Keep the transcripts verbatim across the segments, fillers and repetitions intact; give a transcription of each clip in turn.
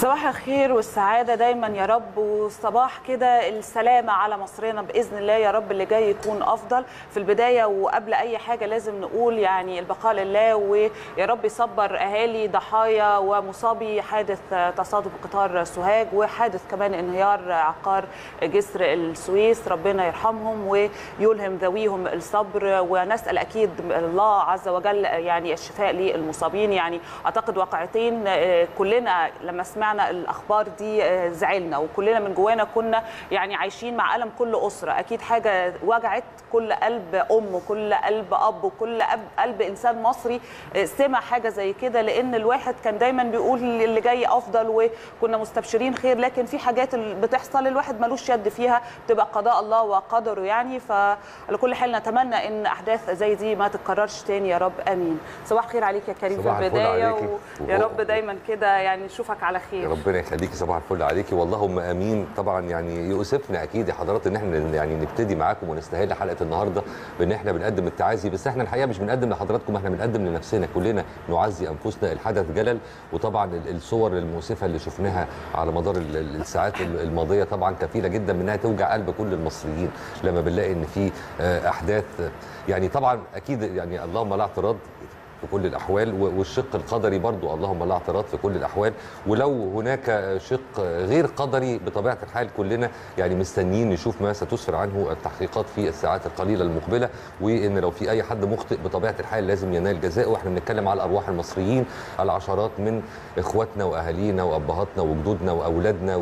صباح الخير والسعادة دايما يا رب، وصباح كده السلامة على مصرنا بإذن الله يا رب. اللي جاي يكون أفضل. في البداية وقبل أي حاجة لازم نقول يعني البقاء لله، ويا رب يصبر أهالي ضحايا ومصابي حادث تصادم قطار سوهاج وحادث كمان انهيار عقار جسر السويس. ربنا يرحمهم ويلهم ذويهم الصبر، ونسأل أكيد الله عز وجل يعني الشفاء للمصابين. يعني أعتقد واقعتين كلنا لما سمعنا الأخبار دي زعلنا، وكلنا من جوانا كنا يعني عايشين مع ألم كل أسرة. أكيد حاجة وجعت كل قلب أم وكل قلب أب وكل قلب إنسان مصري سمع حاجة زي كده، لأن الواحد كان دايما بيقول اللي جاي أفضل وكنا مستبشرين خير، لكن في حاجات بتحصل الواحد ملوش يد فيها، بتبقى قضاء الله وقدره يعني. فعلى كل حال نتمنى إن أحداث زي دي ما تتكررش تاني يا رب، آمين. صباح الخير عليك يا كريم في البداية، ويا رب دايما كده يعني نشوفك على خير. ربنا يخليكي، صباح الفل عليكي واللهم امين. طبعا يعني يؤسفنا اكيد يا حضرات ان احنا يعني نبتدي معاكم ونستهل حلقه النهارده بان احنا بنقدم التعازي، بس احنا الحقيقه مش بنقدم لحضراتكم، احنا بنقدم لنفسنا، كلنا نعزي انفسنا. الحدث جلل، وطبعا الصور المؤسفه اللي شفناها على مدار الساعات الماضيه طبعا كفيله جدا منها توجع قلب كل المصريين لما بنلاقي ان في احداث. يعني طبعا اكيد يعني اللهم لا اعتراض في كل الأحوال، والشق القدري برضو اللهم لا اعتراض في كل الأحوال، ولو هناك شق غير قدري بطبيعة الحال كلنا يعني مستنيين نشوف ما ستسفر عنه التحقيقات في الساعات القليلة المقبلة، وإن لو في أي حد مخطئ بطبيعة الحال لازم ينال جزاءه. وإحنا بنتكلم على أرواح المصريين، العشرات من إخواتنا وأهالينا وأبهاتنا وجدودنا وأولادنا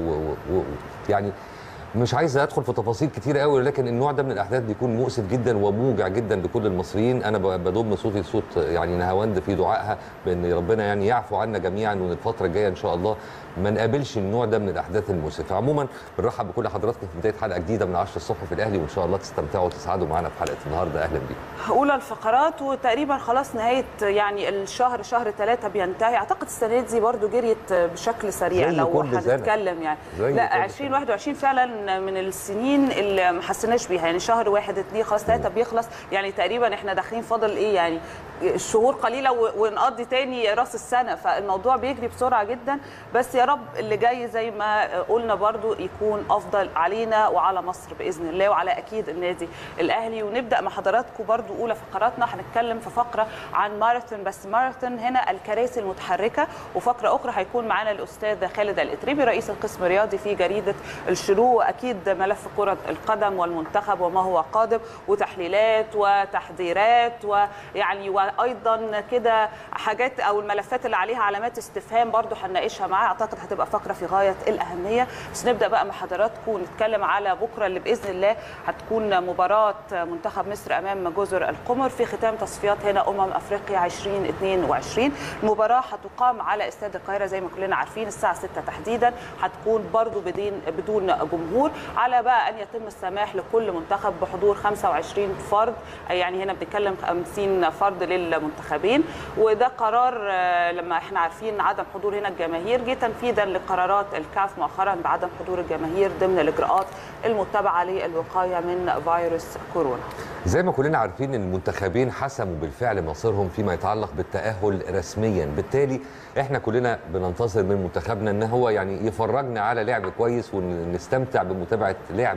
ويعني مش عايز ادخل في تفاصيل كتير قوي، لكن النوع ده من الاحداث بيكون مؤسف جدا وموجع جدا لكل المصريين. انا بضم صوتي صوت يعني نهاوند في دعائها بان ربنا يعني يعفو عنا جميعا، وان الفتره الجايه ان شاء الله ما نقابلش النوع ده من الاحداث المؤسفه. عموما بنرحب بكل حضراتكم في بدايه حلقه جديده من عشرة الصبح في الاهلي، وان شاء الله تستمتعوا وتسعدوا معانا في حلقه النهارده. اهلا بيكم. اولى الفقرات وتقريبا خلاص نهايه يعني الشهر، شهر ثلاثة بينتهي. اعتقد السنه دي برضو جريت بشكل سريع لو هنتكلم يعني. لا ألفين وواحد وعشرين فعلا من السنين اللي ما حسيناش بيها، يعني شهر واحد اثنين خلاص ثلاثة بيخلص، يعني تقريبا احنا داخلين فاضل ايه يعني الشهور قليله ونقضي تاني راس السنه، فالموضوع بيجري بسرعه جدا. بس يا رب اللي جاي زي ما قلنا برضو يكون افضل علينا وعلى مصر باذن الله، وعلى اكيد النادي الاهلي. ونبدا مع حضراتكم برضو اولى فقراتنا، هنتكلم في فقره عن ماراثون، بس ماراثون هنا الكراسي المتحركه، وفقره اخرى هيكون معانا الاستاذ خالد الاتريبي رئيس القسم الرياضي في جريده الشروق، واكيد ملف كره القدم والمنتخب وما هو قادم، وتحليلات وتحذيرات ويعني وايضا كده حاجات او الملفات اللي عليها علامات استفهام برضو هنناقشها معاه. اعتقد هتبقى فقره في غايه الاهميه. بس نبدا بقى مع حضراتكم ونتكلم على بكره اللي باذن الله هتكون مباراه منتخب مصر امام جزر القمر في ختام تصفيات هنا امم افريقيا ألفين واثنين وعشرين. المباراه هتقام على استاد القاهره زي ما كلنا عارفين الساعه ستة تحديدا، هتكون برضو بدون بدون جمهور، على بقى ان يتم السماح لكل منتخب بحضور خمسة وعشرين فرد، يعني هنا بنتكلم خمسين فرد للمنتخبين. وده قرار لما احنا عارفين عدم حضور هنا الجماهير جه تنفيذا لقرارات الكاف مؤخرا بعدم حضور الجماهير ضمن الاجراءات المتبعه للوقايه من فيروس كورونا. زي ما كلنا عارفين المنتخبين حسموا بالفعل مصيرهم فيما يتعلق بالتأهل رسميا، بالتالي احنا كلنا بننتظر من منتخبنا ان هو يعني يفرجنا على لعب كويس ونستمتع بمتابعه لعب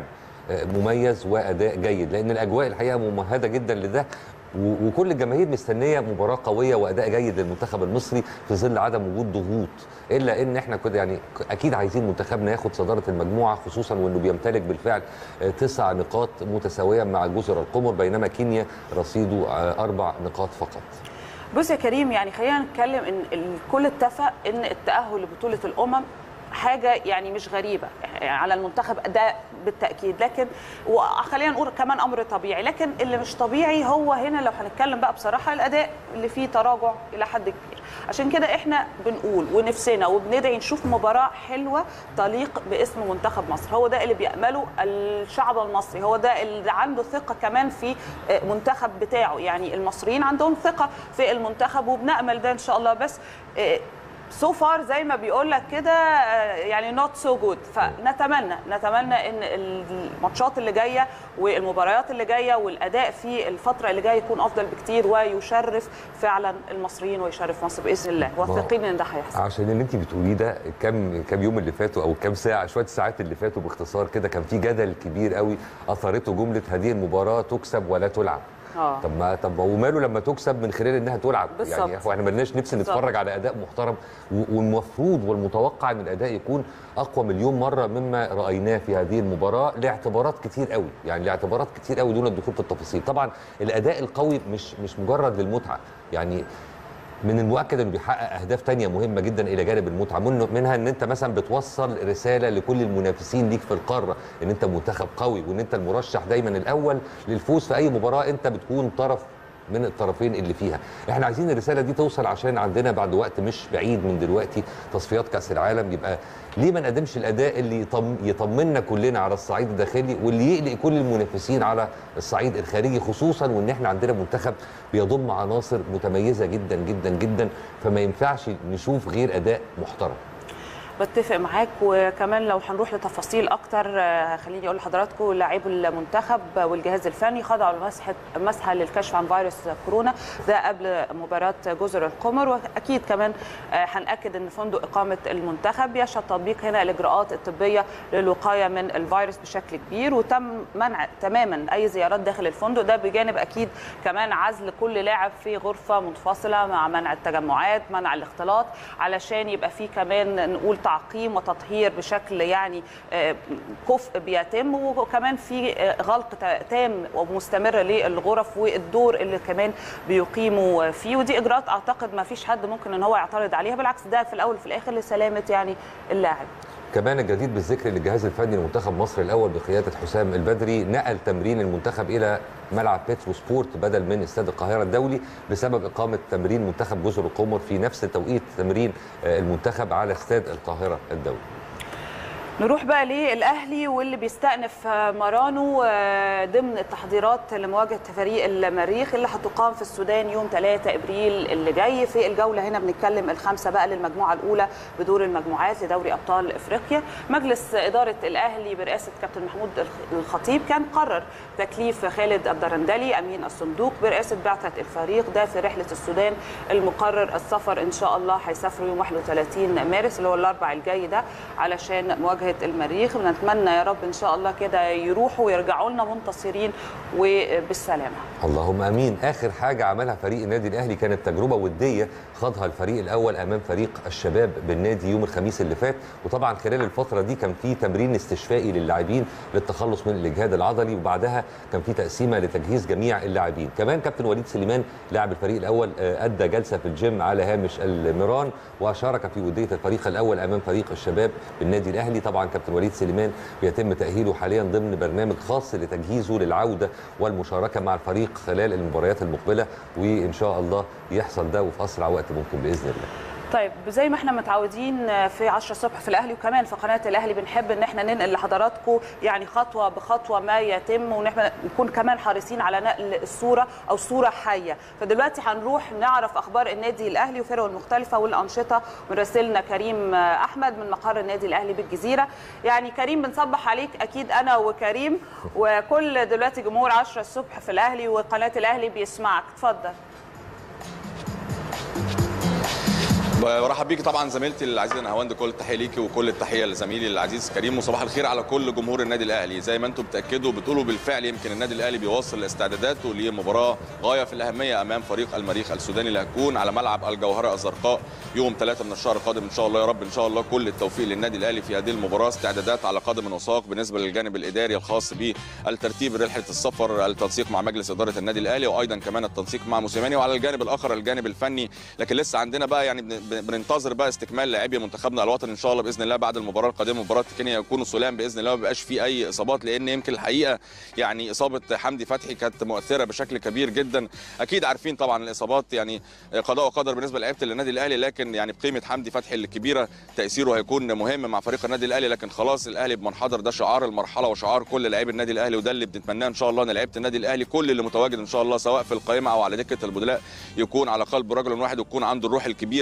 مميز واداء جيد، لان الاجواء الحقيقه ممهده جدا لده، وكل الجماهير مستنيه مباراه قويه واداء جيد للمنتخب المصري في ظل عدم وجود ضغوط. الا ان احنا كده يعني اكيد عايزين منتخبنا ياخد صداره المجموعه، خصوصا وانه بيمتلك بالفعل تسع نقاط متساويه مع جزر القمر، بينما كينيا رصيده اربع نقاط فقط. بص يا كريم، يعني خلينا نتكلم ان الكل اتفق ان التاهل لبطوله الامم حاجه يعني مش غريبه على المنتخب ده بالتاكيد، لكن وخلينا نقول كمان امر طبيعي. لكن اللي مش طبيعي هو هنا لو هنتكلم بقى بصراحه الاداء اللي فيه تراجع الى حد كبير. عشان كده احنا بنقول ونفسنا وبندعي نشوف مباراه حلوه تليق باسم منتخب مصر. هو ده اللي بيأمله الشعب المصري، هو ده اللي عنده ثقه كمان في منتخب بتاعه، يعني المصريين عندهم ثقه في المنتخب وبنأمل ده ان شاء الله. بس سو فار زي ما بيقول لك كده يعني نوت سو جود. فنتمنى نتمنى ان الماتشات اللي جايه والمباريات اللي جايه والاداء في الفتره اللي جايه يكون افضل بكتير ويشرف فعلا المصريين ويشرف مصر باذن الله. واثقين ان ده هيحصل. عشان اللي انت بتقوليه ده كام كام يوم اللي فاتوا او كام ساعه شويه الساعات اللي فاتوا باختصار كده كان في جدل كبير قوي اثارته جمله هذه المباراه تكسب ولا تلعب. آه. طب ما طب وماله لما تكسب من خلال انها تلعب؟ بالزبط. يعني احنا مالناش نفس نتفرج على اداء محترم، والمفروض والمتوقع ان الاداء يكون اقوى مليون مره مما رايناه في هذه المباراه لاعتبارات كتير قوي، يعني لاعتبارات كتير قوي دون الدخول في التفاصيل. طبعا الاداء القوي مش مش مجرد للمتعه، يعني من المؤكد انه بيحقق اهداف تانية مهمه جدا الى جانب المتعه، منها ان انت مثلا بتوصل رساله لكل المنافسين ليك في القاره ان انت منتخب قوي وان انت المرشح دايما الاول للفوز في اي مباراه انت بتكون طرف من الطرفين اللي فيها. احنا عايزين الرساله دي توصل عشان عندنا بعد وقت مش بعيد من دلوقتي تصفيات كاس العالم، يبقى ليه ما نقدمش الاداء اللي يطم يطمنا كلنا على الصعيد الداخلي واللي يقلق كل المنافسين على الصعيد الخارجي، خصوصا وان احنا عندنا منتخب بيضم عناصر متميزه جدا جدا جدا، فما ينفعش نشوف غير اداء محترم. بتفق معاك. وكمان لو هنروح لتفاصيل اكتر خليني اقول لحضراتكم لاعبو المنتخب والجهاز الفني خضعوا لمسحه مسحه للكشف عن فيروس كورونا ده قبل مباراه جزر القمر. واكيد كمان هنأكد ان فندق اقامه المنتخب يشهد تطبيق هنا الاجراءات الطبيه للوقايه من الفيروس بشكل كبير، وتم منع تماما اي زيارات داخل الفندق ده، بجانب اكيد كمان عزل كل لاعب في غرفه منفصله مع منع التجمعات منع الاختلاط، علشان يبقى في كمان نقول تعقيم وتطهير بشكل يعني كفء بيتم، وكمان في غلق تام ومستمر للغرف والدور اللي كمان بيقيموا فيه. ودي اجراءات اعتقد ما فيش حد ممكن ان هو يعترض عليها، بالعكس ده في الاول وفي الاخر لسلامه يعني اللاعب. كمان الجديد بالذكر ان الجهاز الفني لمنتخب مصر الاول بقياده حسام البدري نقل تمرين المنتخب الى ملعب بيترو سبورت بدل من استاد القاهره الدولي بسبب اقامه تمرين منتخب جزر القمر في نفس توقيت تمرين المنتخب على استاد القاهره الدولي. نروح بقى للاهلي واللي بيستأنف مرانه ضمن التحضيرات لمواجهه فريق المريخ اللي هتقام في السودان يوم ثلاثة ابريل اللي جاي. في الجوله هنا بنتكلم الخامسه بقى للمجموعه الاولى بدور المجموعات لدوري ابطال افريقيا. مجلس اداره الاهلي برئاسه كابتن محمود الخطيب كان قرر تكليف خالد الدرندلي امين الصندوق برئاسه بعثه الفريق ده في رحله السودان المقرر السفر ان شاء الله هيسافروا يوم واحد وثلاثين مارس اللي هو الاربعاء الجاي ده علشان مواجهه المريخ. ونتمنى يا رب ان شاء الله كده يروحوا ويرجعوا لنا منتصرين وبالسلامه. اللهم امين. اخر حاجه عملها فريق النادي الاهلي كانت تجربه وديه خاضها الفريق الاول امام فريق الشباب بالنادي يوم الخميس اللي فات، وطبعا خلال الفتره دي كان في تمرين استشفائي للاعبين للتخلص من الاجهاد العضلي، وبعدها كان في تقسيمه لتجهيز جميع اللاعبين. كمان كابتن وليد سليمان لاعب الفريق الاول ادى جلسه في الجيم على هامش الميران وشارك في وديه الفريق الاول امام فريق الشباب بالنادي الاهلي. طبعا كابتن وليد سليمان بيتم تاهيله حاليا ضمن برنامج خاص لتجهيزه للعوده والمشاركه مع الفريق خلال المباريات المقبله، وان شاء الله يحصل ده وفي اسرع وقت ممكن باذن الله. طيب زي ما احنا متعودين في عشرة الصبح في الاهلي وكمان في قناه الاهلي بنحب ان احنا ننقل لحضراتكم يعني خطوه بخطوه ما يتم، وان احنا نكون كمان حريصين على نقل الصوره او صوره حيه. فدلوقتي هنروح نعرف اخبار النادي الاهلي وفرقه المختلفه والانشطه مراسلنا كريم احمد من مقر النادي الاهلي بالجزيره. يعني كريم بنصبح عليك اكيد انا وكريم وكل دلوقتي جمهور عشرة الصبح في الاهلي وقناه الاهلي بيسمعك، اتفضل. برحب بيكي طبعا زميلتي العزيزه نهاوند، كل التحيه ليكي وكل التحيه لزميلي العزيز كريم، وصباح الخير على كل جمهور النادي الاهلي. زي ما انتم بتاكدوا بتقولوا بالفعل يمكن النادي الاهلي بيواصل استعداداته لمباراه غايه في الاهميه امام فريق المريخ السوداني اللي هتكون على ملعب الجوهره الزرقاء يوم ثلاثة من الشهر القادم ان شاء الله. يا رب ان شاء الله كل التوفيق للنادي الاهلي في هذه المباراه. استعدادات على قدم وساق بالنسبه للجانب الاداري الخاص بالترتيب رحله السفر، التنسيق مع مجلس اداره النادي الاهلي وايضا كمان التنسيق مع موسيماني، وعلى الجانب الاخر الجانب الفني. لكن لسه عندنا بقى يعني بننتظر بقى استكمال لاعبي منتخبنا الوطني ان شاء الله باذن الله بعد المباراه القادمه مباراه كينيا يكونوا سلام باذن الله، ما بيبقاش في اي اصابات، لان يمكن الحقيقه يعني اصابه حمدي فتحي كانت مؤثره بشكل كبير جدا. اكيد عارفين طبعا الاصابات يعني قضاء وقدر بالنسبه للاعيبه النادي الاهلي، لكن يعني بقيمه حمدي فتحي الكبيره تاثيره هيكون مهم مع فريق النادي الاهلي. لكن خلاص الاهلي بمنحدر، ده شعار المرحله وشعار كل لاعبي النادي الاهلي، وده اللي بنتمناه ان شاء الله ان لعيبه النادي الاهلي كل اللي متواجد ان شاء الله سواء في القائمه او على دكه البدلاء يكون على قلب رجل واحد ويكون عنده الروح الكبيره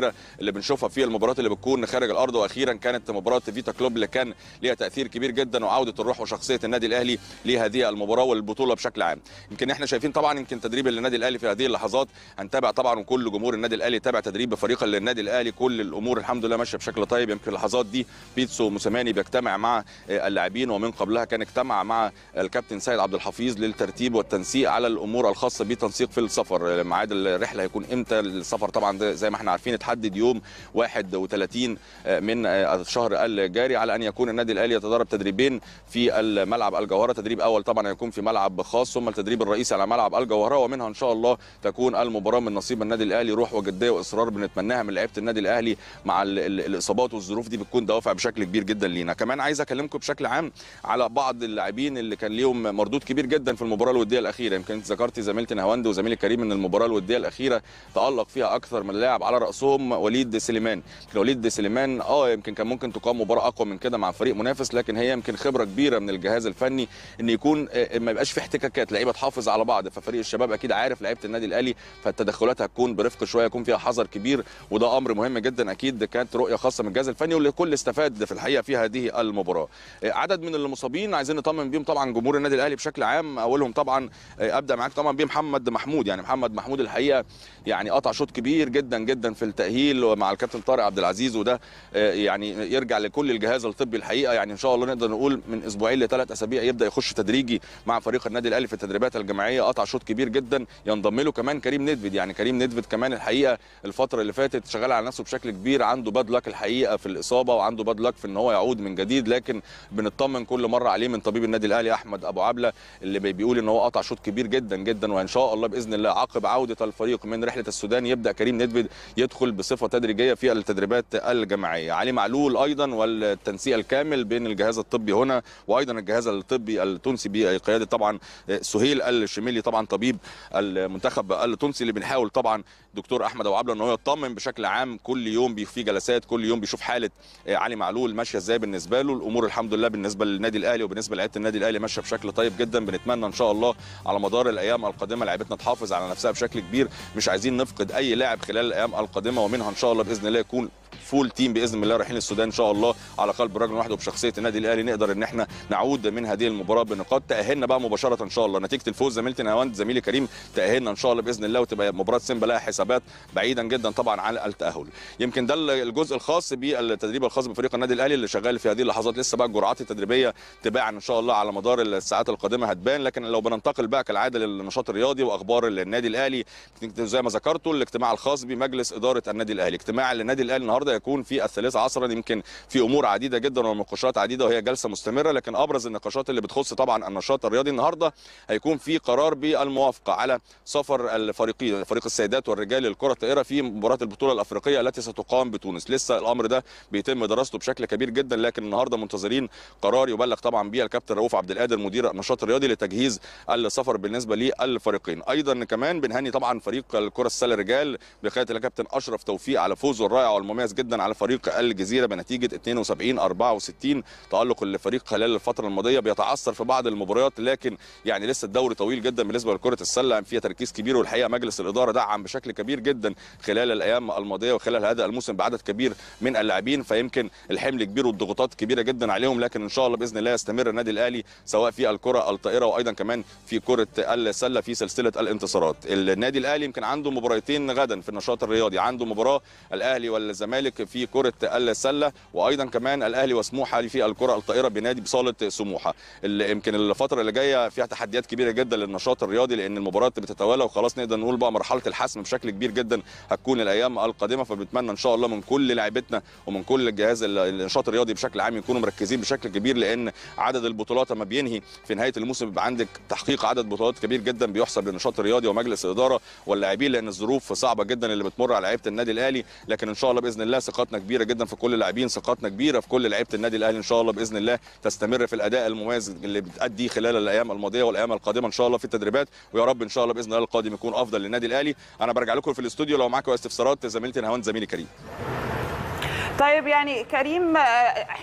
اللي بنشوفها في المباريات اللي بتكون خارج الارض. واخيرا كانت مباراه فيتا كلوب اللي كان ليها تاثير كبير جدا وعوده الروح وشخصيه النادي الاهلي لهذه المباراه والبطوله بشكل عام. يمكن احنا شايفين طبعا يمكن تدريب النادي الاهلي في هذه اللحظات، هنتابع طبعا وكل جمهور النادي الاهلي تابع تدريب فريق النادي الاهلي، كل الامور الحمد لله ماشيه بشكل طيب. يمكن اللحظات دي بيتسو موسيماني بيجتمع مع اللاعبين، ومن قبلها كان اجتمع مع الكابتن سيد عبد الحفيظ للترتيب والتنسيق على الامور الخاصه بتنسيق في السفر. ميعاد الرحله هيكون امتى؟ السفر طبعا زي ما احنا عارفين اتحدد يوم واحد وثلاثين من الشهر الجاري على ان يكون النادي الاهلي يتدرب تدريبين في الملعب الجوهره. تدريب اول طبعا هيكون في ملعب خاص، ثم التدريب الرئيسي على ملعب الجوهره، ومنها ان شاء الله تكون المباراه من نصيب النادي الاهلي. روح وجديه واصرار بنتمناها من لعيبه النادي الاهلي مع ال ال الاصابات والظروف دي بتكون دوافع بشكل كبير جدا لينا. كمان عايز اكلمكم بشكل عام على بعض اللاعبين اللي كان ليهم مردود كبير جدا في المباراه الوديه الاخيره. يمكن ذكرتي زميلتي نهاوند وزميلي كريم ان المباراه الوديه الاخيره تالق فيها اكثر من لاعب، على راسهم وليد سليمان. وليد سليمان اه يمكن كان ممكن تقام مباراه اقوى من كده مع فريق منافس، لكن هي يمكن خبره كبيره من الجهاز الفني ان يكون ما يبقاش في احتكاكات، لعيبه تحافظ على بعض. ففريق الشباب اكيد عارف لعيبه النادي الاهلي، فالتدخلات هتكون برفق شويه، يكون فيها حذر كبير، وده امر مهم جدا. اكيد كانت رؤيه خاصه من الجهاز الفني والكل استفاد في الحقيقه في هذه المباراه. عدد من المصابين عايزين نطمن بيهم طبعا جمهور النادي الاهلي بشكل عام. اولهم طبعا ابدا معاك طبعا بمحمد محمود. يعني محمد محمود الحقيقه يعني قطع شوط كبير جدا جدا في التاهيل مع الكابتن طارق عبد العزيز، وده يعني يرجع لكل الجهاز الطبي الحقيقه. يعني ان شاء الله نقدر نقول من اسبوعين لثلاث اسابيع يبدا يخش تدريجي مع فريق النادي الاهلي في التدريبات الجماعيه. قطع شوط كبير جدا، ينضم له كمان كريم ندفد. يعني كريم ندفد كمان الحقيقه الفتره اللي فاتت شغال على نفسه بشكل كبير، عنده باد لك الحقيقه في الاصابه وعنده باد لك في ان هو يعود من جديد، لكن بنطمن كل مره عليه من طبيب النادي الاهلي احمد ابو عبله اللي بيقول ان هو قطع شوط كبير جدا جدا. وان شاء الله باذن الله عقب عوده الفريق من رحله السودان يبدا كريم ندفد يدخل بصفه تدريجيه في التدريبات الجماعيه. علي معلول ايضا والتنسيق الكامل بين الجهاز الطبي هنا وايضا الجهاز الطبي التونسي بقياده طبعا سهيل الشميلي طبعا طبيب المنتخب التونسي، اللي بنحاول طبعا دكتور احمد ابو عبله ان هو يطمن بشكل عام كل يوم في جلسات، كل يوم بيشوف حاله علي معلول ماشيه ازاي بالنسبه له. الامور الحمد لله بالنسبه للنادي الاهلي وبالنسبه لعيبه النادي الاهلي ماشيه بشكل طيب جدا. بنتمنى ان شاء الله على مدار الايام القادمه لعيبتنا تحافظ على نفسها بشكل كبير، مش عايزين نفقد اي لاعب خلال الايام القادمه، ومنها ان شاء الله باذن الله يكون فول تيم باذن الله رايحين السودان ان شاء الله على قلب رجل واحد وبشخصيه النادي الاهلي، نقدر ان احنا نعود من هذه المباراه بنقاط تاهلنا بقى مباشره ان شاء الله. نتيجه الفوز زميلتي نهاوند زميلي كريم تاهلنا ان شاء الله باذن الله، وتبقى مباراه سيمبا لها حسابات بعيدا جدا طبعا عن التاهل. يمكن ده الجزء الخاص بالتدريب الخاص بفريق النادي الاهلي اللي شغال في هذه اللحظات. لسه بقى الجرعات التدريبيه تباعا ان شاء الله على مدار الساعات القادمه هتبان، لكن لو بننتقل بقى كالعاده للنشاط الرياضي واخبار النادي الاهلي زي ما ذكرتوا الاجتماع الخاص بمجلس اداره النادي الاهلي. اجتماع النادي الاهلي النهارده يكون في الثالثه عصرا، يمكن في امور عديده جدا ونقاشات عديده وهي جلسه مستمره، لكن ابرز النقاشات اللي بتخص طبعا النشاط الرياضي النهارده هيكون في قرار بالموافقه على سفر الفريقين فريق السيدات والرجال للكره الطائره في مباراه البطوله الافريقيه التي ستقام بتونس. لسه الامر ده بيتم دراسته بشكل كبير جدا، لكن النهارده منتظرين قرار يبلغ طبعا به الكابتن رؤوف عبد القادر مدير النشاط الرياضي لتجهيز السفر بالنسبه للفريقين. ايضا كمان بنهني طبعا فريق الكره السله الرجال بقياده الكابتن اشرف توفيق على فوزه الرائع والمميز جدا على فريق الجزيره بنتيجه اثنين وسبعين أربعة وستين. تالق الفريق خلال الفتره الماضيه بيتعثر في بعض المباريات، لكن يعني لسه الدوري طويل جدا بالنسبه لكره السله، فيها تركيز كبير، والحقيقه مجلس الاداره دعم بشكل كبير جدا خلال الايام الماضيه وخلال هذا الموسم بعدد كبير من اللاعبين، فيمكن الحمل كبير والضغوطات كبيره جدا عليهم، لكن ان شاء الله باذن الله يستمر النادي الاهلي سواء في الكره الطائره وايضا كمان في كره السله في سلسله الانتصارات. النادي الاهلي يمكن عنده مباراتين غدا في النشاط الرياضي، عنده مباراه الاهلي والزمالك في كره السله، وايضا كمان الاهلي وسموحه في الكره الطائره بنادي بصاله سموحه. اللي يمكن الفتره اللي جايه فيها تحديات كبيره جدا للنشاط الرياضي، لان المباريات بتتوالى وخلاص نقدر نقول بقى مرحله الحسم بشكل كبير جدا هتكون الايام القادمه، فبنتمنى ان شاء الله من كل لاعبتنا ومن كل الجهاز النشاط الرياضي بشكل عام يكونوا مركزين بشكل كبير، لان عدد البطولات لما بينهي في نهايه الموسم بيبقى عندك تحقيق عدد بطولات كبير جدا بيحسب للنشاط الرياضي ومجلس الاداره واللاعبين، لان الظروف صعبه جدا اللي بتمر على لعيبه النادي الاهلي، لكن ان شاء الله باذن الله ثقتنا كبيره جدا في كل اللاعبين، ثقتنا كبيره في كل لعيبه النادي الاهلي ان شاء الله باذن الله تستمر في الاداء المميز اللي بتأديه خلال الايام الماضيه والايام القادمه ان شاء الله في التدريبات، ويا رب ان شاء الله باذن الله القادم يكون افضل للنادي الاهلي. انا برجع لكم في الاستوديو لو معاكم استفسارات زميلتي نهاوند زميلي كريم. طيب يعني كريم احنا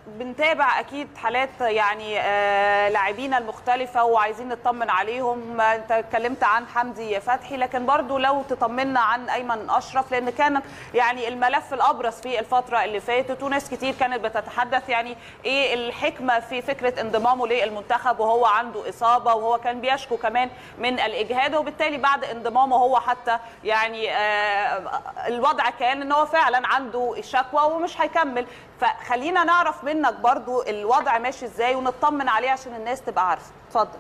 بنتابع اكيد حالات يعني آه لاعبين المختلفه وعايزين نطمن عليهم. انت اتكلمت عن حمدي فتحي، لكن برضو لو تطمنا عن ايمن اشرف، لان كان يعني الملف الابرز في الفتره اللي فاتت، وناس كتير كانت بتتحدث يعني ايه الحكمه في فكره انضمامه للمنتخب وهو عنده اصابه، وهو كان بيشكو كمان من الاجهاد، وبالتالي بعد انضمامه هو حتى يعني آه الوضع كان ان هو فعلا عنده شكوى ومش هيكمل. فخلينا نعرف منك برضو الوضع ماشي ازاي ونطمن عليه عشان الناس تبقى عارفه. اتفضل.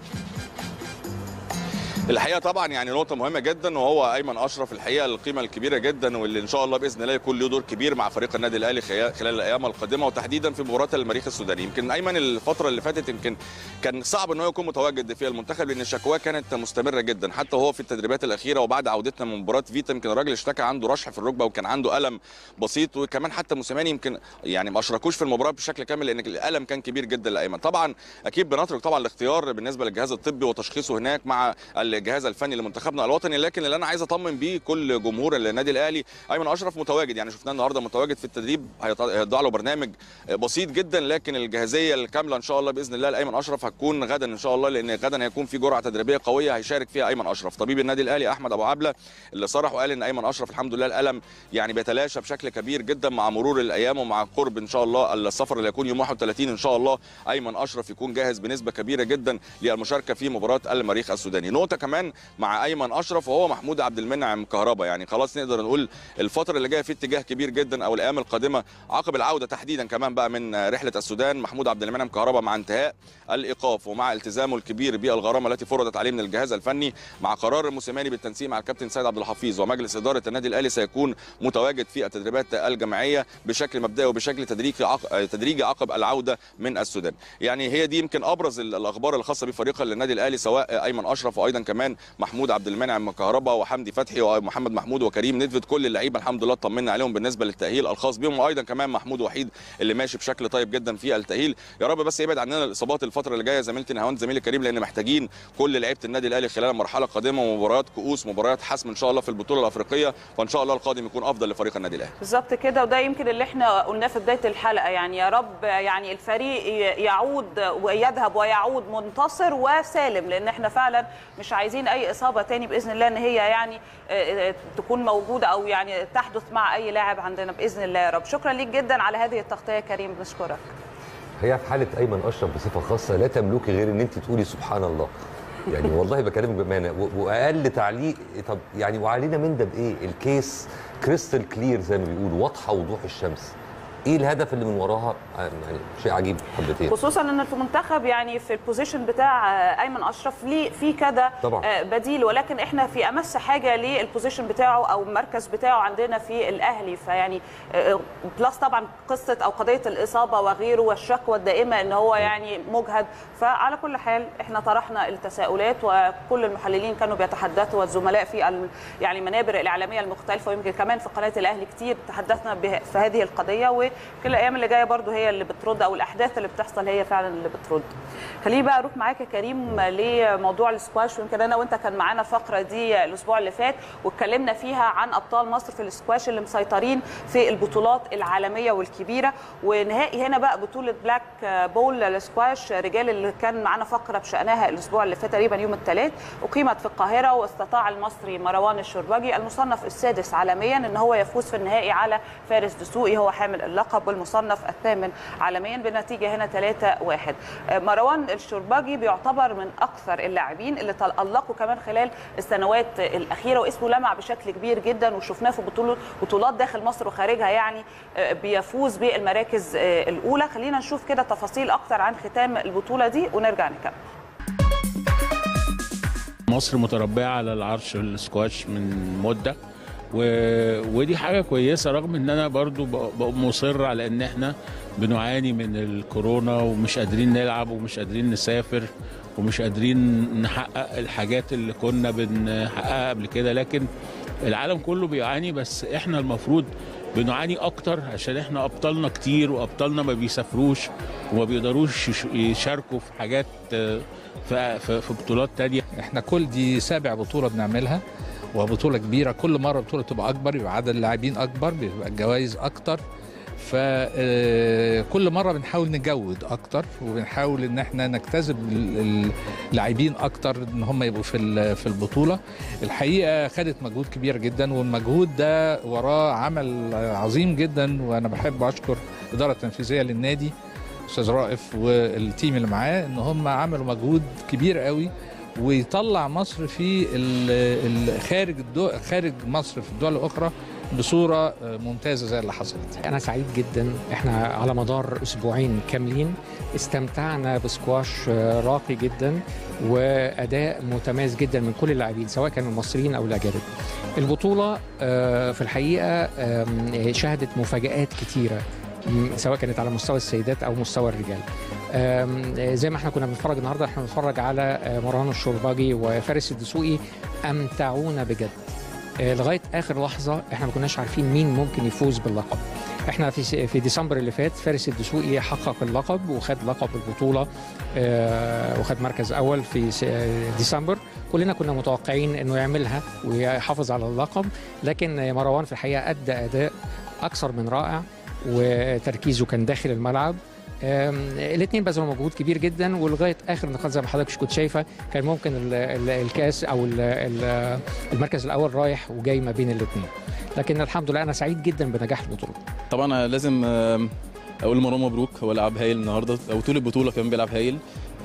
الحقيقه طبعا يعني نقطه مهمه جدا، وهو ايمن اشرف الحقيقه القيمه الكبيره جدا، واللي ان شاء الله باذن الله يكون له دور كبير مع فريق النادي الاهلي خلال الايام القادمه، وتحديدا في مباراه المريخ السوداني. يمكن ايمن الفتره اللي فاتت يمكن كان صعب ان هو يكون متواجد في المنتخب، لان الشكوى كانت مستمره جدا، حتى وهو في التدريبات الاخيره وبعد عودتنا من مباراه فيتا يمكن الراجل اشتكى عنده رشح في الركبه وكان عنده الم بسيط، وكمان حتى موسيماني يمكن يعني ما اشركوش في المباراه بشكل كامل لان الالم كان كبير جدا لايمن. طبعا اكيد بنترك طبعا الاختيار بالنسبه للجهاز الطبي وتشخيصه هناك مع الجهاز الفني منتخبنا الوطني، لكن اللي انا عايز اطمن بيه كل جمهور النادي الاهلي ايمن اشرف متواجد، يعني شفناه النهارده متواجد في التدريب، هيضع له برنامج بسيط جدا، لكن الجاهزيه الكامله ان شاء الله باذن الله لايمن اشرف هتكون غدا ان شاء الله، لان غدا هيكون في جرعه تدريبيه قويه هيشارك فيها ايمن اشرف. طبيب النادي الاهلي احمد ابو عبله اللي صرح وقال ان ايمن اشرف الحمد لله الالم يعني بيتلاشى بشكل كبير جدا مع مرور الايام ومع قرب ان شاء الله السفر اللي هيكون يوم واحد وثلاثين ان شاء الله ايمن اشرف يكون جاهز بنسبه كبيره جدا للمشاركه في مباراه المريخ السوداني. نقطه كمان مع ايمن اشرف وهو محمود عبد المنعم كهربا، يعني خلاص نقدر نقول الفتره اللي جايه في اتجاه كبير جدا او الايام القادمه عقب العوده تحديدا كمان بقى من رحله السودان، محمود عبد المنعم كهربا مع انتهاء الايقاف ومع التزامه الكبير بالغرامه التي فرضت عليه من الجهاز الفني مع قرار الموسيماني بالتنسيق مع الكابتن سيد عبد الحفيظ ومجلس اداره النادي الاهلي، سيكون متواجد في التدريبات الجماعيه بشكل مبدئي وبشكل تدريجي عقب تدريجي عقب العوده من السودان. يعني هي دي يمكن ابرز الاخبار الخاصه بفريق النادي الاهلي، سواء ايمن اشرف وايضا كمان محمود عبد المنعم كهربا وحمدي فتحي ومحمد محمود وكريم ندفد، كل اللعيبه الحمد لله طمنا عليهم بالنسبه للتاهيل الخاص بهم، وايضا كمان محمود وحيد اللي ماشي بشكل طيب جدا في التاهيل. يا رب بس يبعد عننا الاصابات الفتره اللي جايه زميلتي نهاوند زميلي كريم، لان محتاجين كل لعيبه النادي الاهلي خلال المرحله القادمه مباريات كؤوس مباريات حسم ان شاء الله في البطوله الافريقيه، فان شاء الله القادم يكون افضل لفريق النادي الاهلي. بالظبط كده، وده يمكن اللي احنا قلناه في بدايه الحلقه، يعني يا رب يعني الفريق يعود ويذهب ويعود منتصر وسالم، لان احنا فعلا مش عايزين اي اصابه تاني باذن الله ان هي يعني تكون موجوده او يعني تحدث مع اي لاعب عندنا باذن الله يا رب. شكرا ليك جدا على هذه التغطيه كريم، بنشكرك. هي في حاله ايمن اشرف بصفه خاصه لا تملكي غير ان انت تقولي سبحان الله، يعني والله بكلمك بامانه، واقل تعليق طب يعني وعلينا من ده بايه؟ الكيس كريستال كلير زي ما بيقولوا، واضحه وضوح الشمس. ايه الهدف اللي من وراها؟ يعني شيء عجيب حبتين، خصوصا ان في المنتخب يعني في البوزيشن بتاع ايمن اشرف ليه في كذا بديل، ولكن احنا في امس حاجه للبوزيشن بتاعه او المركز بتاعه عندنا في الاهلي، فيعني بلس طبعا قصه او قضيه الاصابه وغيره والشكوى الدائمه ان هو يعني مجهد. فعلى كل حال احنا طرحنا التساؤلات وكل المحللين كانوا بيتحدثوا والزملاء في يعني المنابر الاعلاميه المختلفه، ويمكن كمان في قناه الاهلي كتير تحدثنا في هذه القضيه، و كل الايام اللي جايه برضو هي اللي بترد، او الاحداث اللي بتحصل هي فعلا اللي بترد. خليني بقى اروح معاك يا كريم لموضوع السكواش، ويمكن انا وانت كان معانا الفقره دي الاسبوع اللي فات واتكلمنا فيها عن ابطال مصر في السكواش اللي مسيطرين في البطولات العالميه والكبيره، ونهائي هنا بقى بطوله بلاك بول السكواش رجال اللي كان معانا فقره بشانها الاسبوع اللي فات تقريبا يوم الثلاث، اقيمت في القاهره، واستطاع المصري مروان الشربجي المصنف السادس عالميا ان هو يفوز في النهائي على فارس دسوقي هو حامل اللقب والمصنف الثامن عالميا بنتيجه هنا ثلاثة واحد. مروان الشربجي بيعتبر من اكثر اللاعبين اللي تالقوا كمان خلال السنوات الاخيره، واسمه لمع بشكل كبير جدا، وشفناه في بطولات بطولات داخل مصر وخارجها، يعني بيفوز بالمراكز الاولى. خلينا نشوف كده تفاصيل اكثر عن ختام البطوله دي ونرجع نكمل. مصر متربعه على العرش السكواش من مده، و... ودي حاجه كويسه، رغم ان انا برضو مصر على ان احنا بنعاني من الكورونا ومش قادرين نلعب ومش قادرين نسافر ومش قادرين نحقق الحاجات اللي كنا بنحققها قبل كده، لكن العالم كله بيعاني، بس احنا المفروض بنعاني اكتر عشان احنا ابطالنا كتير، وابطالنا ما بيسافروش وما بيقدروش يشاركوا في حاجات في, في بطولات تانية. احنا كل دي سابع بطولة بنعملها، وبطولة كبيرة، كل مرة بطولة تبقى أكبر، يبقى عدد اللاعبين أكبر، بيبقى الجوائز أكتر، فكل مره بنحاول نجود اكتر وبنحاول ان احنا نجتذب اللاعبين اكتر ان هم يبقوا في في البطوله. الحقيقه خدت مجهود كبير جدا، والمجهود ده وراه عمل عظيم جدا، وانا بحب اشكر الاداره التنفيذيه للنادي استاذ رائف والتيم اللي معاه ان هم عملوا مجهود كبير قوي ويطلع مصر في خارج الدول خارج مصر في الدول الاخرى بصوره ممتازه زي اللي حصلت. انا سعيد جدا، احنا على مدار اسبوعين كاملين استمتعنا بسكواش راقي جدا واداء متميز جدا من كل اللاعبين سواء كانوا المصريين او الاجانب. البطوله في الحقيقه شهدت مفاجآت كتيره سواء كانت على مستوى السيدات او مستوى الرجال. زي ما احنا كنا بنتفرج النهارده، احنا بنتفرج على مروان الشرباجي وفارس الدسوقي، امتعونا بجد لغايه اخر لحظه. احنا ما كناش عارفين مين ممكن يفوز باللقب. احنا في في ديسمبر اللي فات فارس الدسوقي حقق اللقب وخد لقب البطوله وخد مركز اول في ديسمبر. كلنا كنا متوقعين انه يعملها ويحافظ على اللقب، لكن مروان في الحقيقه ادى اداء اكثر من رائع وتركيزه كان داخل الملعب. الاثنين بذلوا مجهود كبير جدا، ولغايه اخر نقاط زي ما حضرتك كنت شايفه كان ممكن الكاس او المركز الاول رايح وجاي ما بين الاثنين، لكن الحمد لله انا سعيد جدا بنجاح البطوله. طبعا لازم اقول مروان مبروك، هو لعب هايل النهارده او طول البطوله كمان بيلعب هايل.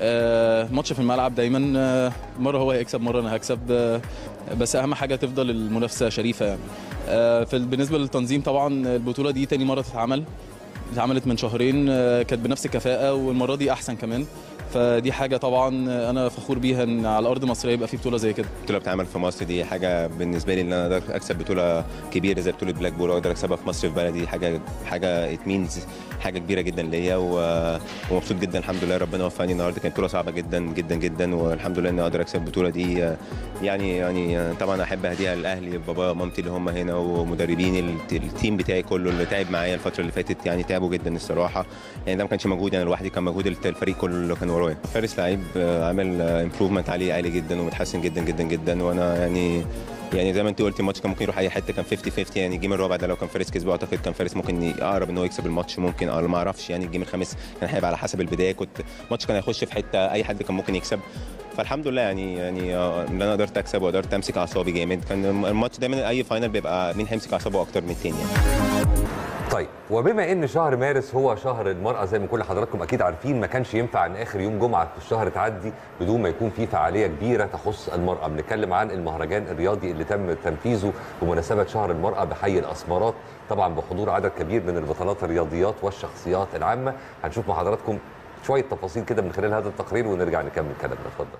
ماتش في الملعب دايما، مره هو هيكسب مره انا هكسب، بس اهم حاجه تفضل المنافسه شريفه يعني. بالنسبه للتنظيم طبعا البطوله دي تاني مره تتعمل، اتعملت من شهرين كانت بنفس الكفاءه والمره دي احسن كمان، فدي حاجه طبعا انا فخور بيها ان على الارض المصريه يبقى في بطوله زي كده. البطوله بتتعمل في مصر دي حاجه بالنسبه لي، ان انا اقدر اكسب بطوله كبيره زي بطوله بلاك بول واقدر اكسبها في مصر في بلدي، حاجه حاجه ات مينز حاجه كبيره جدا ليا، ومبسوط جدا الحمد لله ربنا وفقني النهارده. كانت بطوله صعبه جدا جدا جدا، والحمد لله اني اقدر اكسب البطوله دي. يعني يعني طبعا احب اهديها لاهلي، بابا ومامتي اللي هم هنا، ومدربين التيم بتاعي كله اللي تعب معايا الفتره اللي فاتت، يعني تعبوا جدا الصراحه. يعني ده ما كانش مجهود انا لوحدي، كان مجهود الفريق كله اللي كان ورايا. فارس لعيب عامل امبروفمنت عليه عالي جدا ومتحسن جدا جدا جدا، وانا يعني يعني زي ما انت قلتي الماتش كان ممكن يروح اي حته، كان خمسين خمسين يعني. الجيم الرابع ده لو كان فارس كسبه اعتقد كان فارس ممكن اقرب ان هو يكسب الماتش، ممكن اه ما اعرفش يعني. الجيم الخامس كان هيبقى على حسب البدايه، كنت الماتش كان هيخش في حته اي حد كان ممكن يكسب. فالحمد لله يعني يعني ان انا قدرت اكسب وقدرت امسك اعصابي جامد. كان الماتش دايما اي فاينل بيبقى مين هيمسك اعصابه اكتر من الثاني يعني. طيب، وبما ان شهر مارس هو شهر المرأة زي ما كل حضراتكم اكيد عارفين، ما كانش ينفع ان اخر يوم جمعة في الشهر تعدي بدون ما يكون في فعالية كبيرة تخص المرأة. بنتكلم عن المهرجان الرياضي اللي تم تنفيذه بمناسبة شهر المرأة بحي الاسمرات، طبعا بحضور عدد كبير من البطلات الرياضيات والشخصيات العامة. هنشوف مع حضراتكم شوية تفاصيل كده من خلال هذا التقرير ونرجع نكمل كلامنا. اتفضل.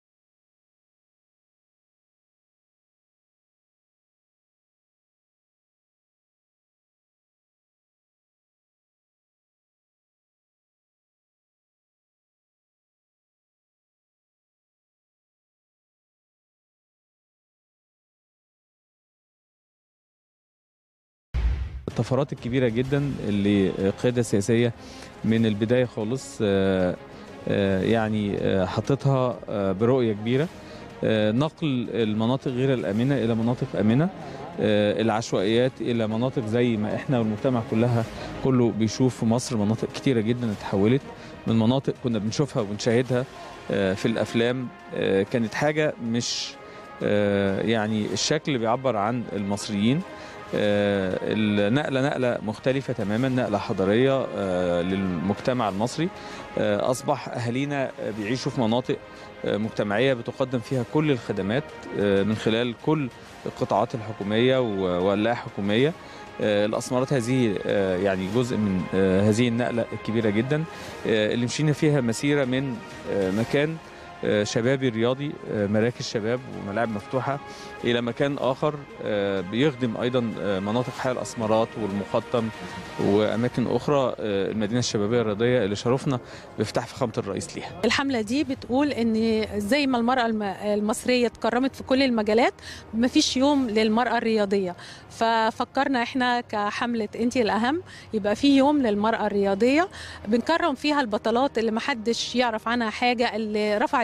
الطفرات الكبيرة جدا اللي القيادة السياسية من البداية خالص يعني حطتها برؤية كبيرة، نقل المناطق غير الآمنة إلى مناطق آمنة، العشوائيات إلى مناطق زي ما إحنا والمجتمع كلها كله بيشوف في مصر مناطق كتيرة جدا اتحولت من مناطق كنا بنشوفها وبنشاهدها في الأفلام، كانت حاجة مش يعني الشكل بيعبر عن المصريين. النقلة نقلة مختلفة تماما، نقلة حضارية للمجتمع المصري. أصبح أهالينا بيعيشوا في مناطق مجتمعية بتقدم فيها كل الخدمات من خلال كل القطاعات الحكومية واللا حكومية. الأسمرات هذه يعني جزء من هذه النقلة الكبيرة جدا اللي مشينا فيها مسيرة من مكان شبابي رياضي، مراكز شباب وملاعب مفتوحة، إلى مكان آخر بيخدم أيضا مناطق حي الأسمرات والمقطم وأماكن أخرى، المدينة الشبابية الرياضية اللي شرفنا بافتتاح فخامة الرئيس ليها. الحملة دي بتقول إن زي ما المرأة المصرية اتكرمت في كل المجالات، ما فيش يوم للمرأة الرياضية، ففكرنا إحنا كحملة أنتي الأهم يبقى في يوم للمرأة الرياضية بنكرم فيها البطلات اللي محدش يعرف عنها حاجة، اللي رفعت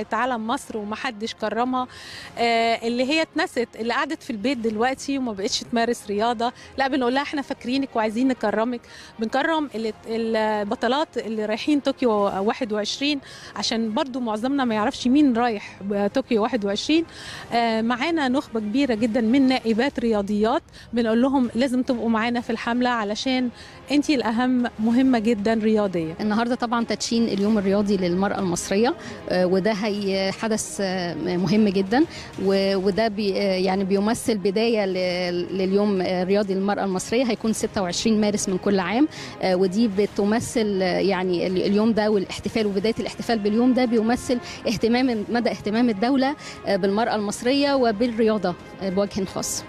طلعت علم مصر ومحدش كرمها، اللي هي اتنست، اللي قعدت في البيت دلوقتي وما بقتش تمارس رياضه، لا بنقول لها احنا فاكرينك وعايزين نكرمك. بنكرم البطلات اللي رايحين طوكيو واحد وعشرين عشان برضو معظمنا ما يعرفش مين رايح طوكيو واحد وعشرين. معانا نخبه كبيره جدا من نائبات رياضيات، بنقول لهم لازم تبقوا معانا في الحمله علشان انتي الاهم، مهمه جدا رياضيه. النهارده طبعا تدشين اليوم الرياضي للمراه المصريه، وده هي حدث مهم جدا، وده بي يعني بيمثل بدايه لليوم الرياضي للمراه المصريه. هيكون ستة وعشرين مارس من كل عام، ودي بتمثل يعني اليوم ده والاحتفال وبدايه الاحتفال باليوم ده بيمثل اهتمام مدى اهتمام الدوله بالمراه المصريه وبالرياضه بوجه خاص.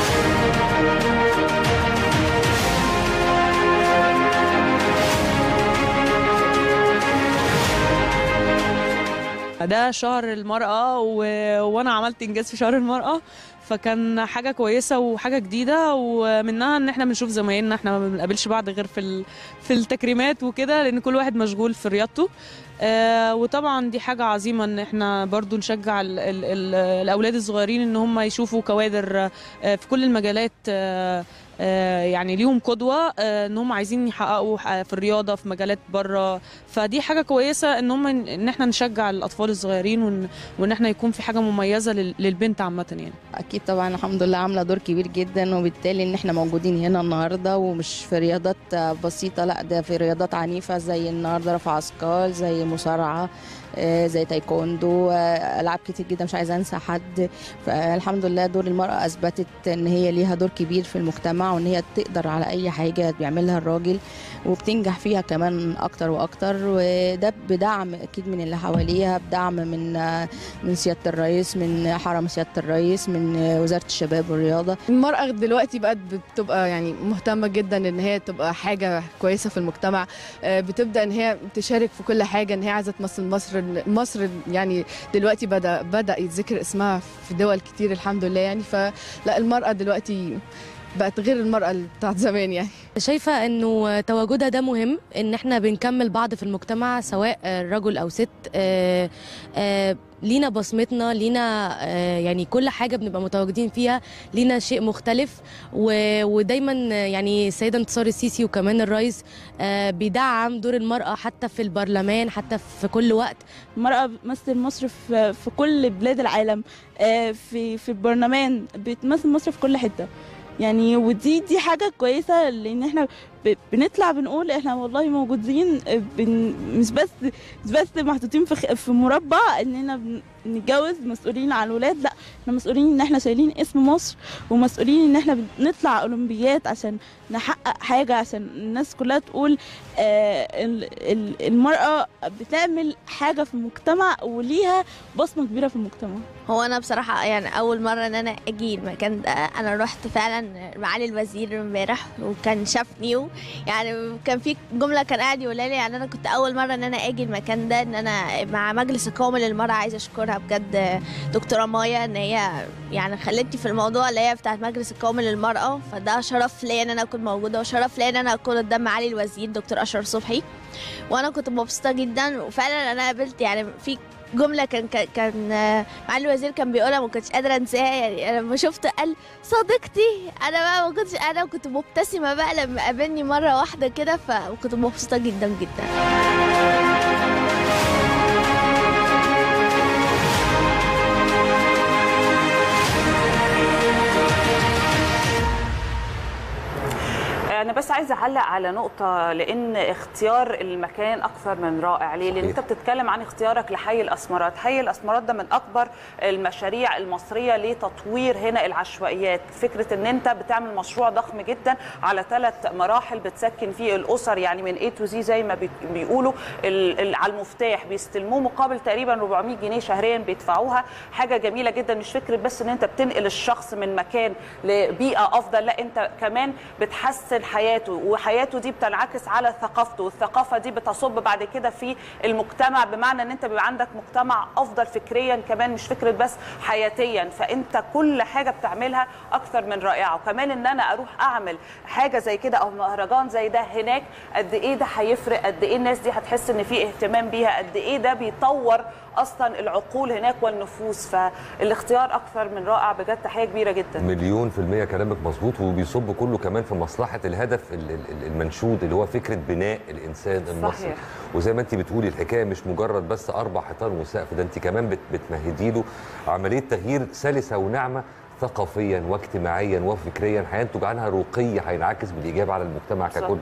ده شهر المرأة و... وأنا عملت إنجاز في شهر المرأة، فكان حاجة كويسة وحاجة جديدة، ومنها إن إحنا بنشوف زمايلنا، إحنا ما بنقابلش بعض غير في ال... في التكريمات وكده، لأن كل واحد مشغول في رياضته. آه وطبعا دي حاجة عظيمة إن إحنا برضو نشجع ال... ال... ال... الأولاد الصغيرين إن هم يشوفوا كوادر آه في كل المجالات، آه يعني ليهم قدوه ان هم عايزين يحققوا في الرياضه في مجالات بره، فدي حاجه كويسه ان هم ان احنا نشجع الاطفال الصغيرين، وان, وإن احنا يكون في حاجه مميزه للبنت عامه. يعني اكيد طبعا الحمد لله عامله دور كبير جدا، وبالتالي ان احنا موجودين هنا النهارده، ومش في رياضات بسيطه، لا ده في رياضات عنيفه زي النهارده رفع اثقال، زي مصارعه، زي تايكوندو، العاب كتير جدا مش عايزه انسى حد. فالحمد لله دور المراه اثبتت ان هي ليها دور كبير في المجتمع، وان هي تقدر على اي حاجه بيعملها الراجل وبتنجح فيها كمان اكتر واكتر، وده بدعم اكيد من اللي حواليها، بدعم من من سياده الرئيس، من حرم سياده الرئيس، من وزاره الشباب والرياضه. المراه دلوقتي بقت بتبقى يعني مهتمه جدا ان هي تبقى حاجه كويسه في المجتمع، بتبدا ان هي تشارك في كل حاجه، ان هي عايزه تمثل مصر. مصر يعني دلوقتي بدا بدا يتذكر اسمها في دول كتير الحمد لله، يعني فلا المراه دلوقتي بقت غير المرأة بتاعت زمان. يعني شايفة انه تواجدها ده مهم، ان احنا بنكمل بعض في المجتمع سواء رجل او ست، آآ آآ لينا بصمتنا، لينا يعني كل حاجة بنبقى متواجدين فيها لينا شيء مختلف، ودايما يعني السيدة انتصار السيسي وكمان الرئيس بيدعم دور المرأة حتى في البرلمان، حتى في كل وقت. المرأة بتمثل مصر في في كل بلاد العالم، في في البرلمان بتمثل مصر في كل حتة يعني، ودي دي حاجة كويسة، لأن احنا بنطلع بنقول احنا والله موجودين، بن مش بس مش بس محطوطين في في مربع اننا نتجوز مسؤولين على الولاد، لا احنا مسؤولين ان احنا شايلين اسم مصر، ومسؤولين ان احنا بنطلع اولمبيات عشان نحقق حاجة، عشان الناس كلها تقول آه المرأة بتعمل حاجة في المجتمع وليها بصمة كبيرة في المجتمع. هو انا بصراحة يعني اول مرة ان انا اجي المكان ده، انا رحت فعلا معالي الوزير امبارح وكان شافني، يعني كان في جمله كان قاعد يقولها لي، يعني انا كنت اول مره ان انا اجي المكان ده، ان انا مع مجلس القومي للمراه عايزه اشكرها بجد دكتوره مايا، ان هي يعني خلتني في الموضوع اللي هي بتاعت مجلس القومي للمراه، فده شرف ليا ان انا اكون موجوده، وشرف ليا ان انا اكون قدام معالي الوزير دكتور اشرف صبحي، وانا كنت مبسوطه جدا. وفعلا انا قابلت يعني في جمله كان كان معالي الوزير كان بيقولها ما كنتش قادره انساها، يعني انا لما شفته قال صديقتي، انا بقى ما كنتش انا كنت مبتسمه بقى لما قابلني مره واحده كده، فكنت مبسوطه جدا جدا. أنا بس عايزة أعلق على نقطة، لأن اختيار المكان أكثر من رائع. ليه؟ لأن أنت بتتكلم عن اختيارك لحي الأسمرات. حي الأسمرات ده من أكبر المشاريع المصرية لتطوير هنا العشوائيات. فكرة أن أنت بتعمل مشروع ضخم جدا على ثلاث مراحل بتسكن فيه الأسر، يعني من A to Z زي ما بيقولوا، على المفتاح بيستلموه مقابل تقريبا أربعمية جنيه شهريا بيدفعوها. حاجة جميلة جدا، مش فكرة بس أن أنت بتنقل الشخص من مكان لبيئة أفضل، لا أنت كمان بتحسن حياته، وحياته دي بتنعكس على ثقافته، والثقافه دي بتصب بعد كده في المجتمع، بمعنى ان انت بيبقى عندك مجتمع افضل فكريا كمان، مش فكره بس حياتيا. فانت كل حاجه بتعملها اكثر من رائعه. وكمان ان انا اروح اعمل حاجه زي كده او مهرجان زي ده هناك، قد ايه ده هيفرق، قد ايه الناس دي هتحس ان في اهتمام بيها، قد ايه ده بيطور اصلا العقول هناك والنفوس. فالاختيار اكثر من رائع بجد، تحيه كبيره جدا. مليون في المية كلامك مظبوط، وبيصب كله كمان في مصلحه الهدف المنشود اللي هو فكره بناء الانسان المصري. صحيح. وزي ما انت بتقولي الحكايه مش مجرد بس اربع حيطان وسقف، ده انت كمان بتمهدي له عمليه تغيير سلسه وناعمه ثقافيا واجتماعيا وفكريا، هينتج عنها رقي هينعكس بالايجاب على المجتمع ككل.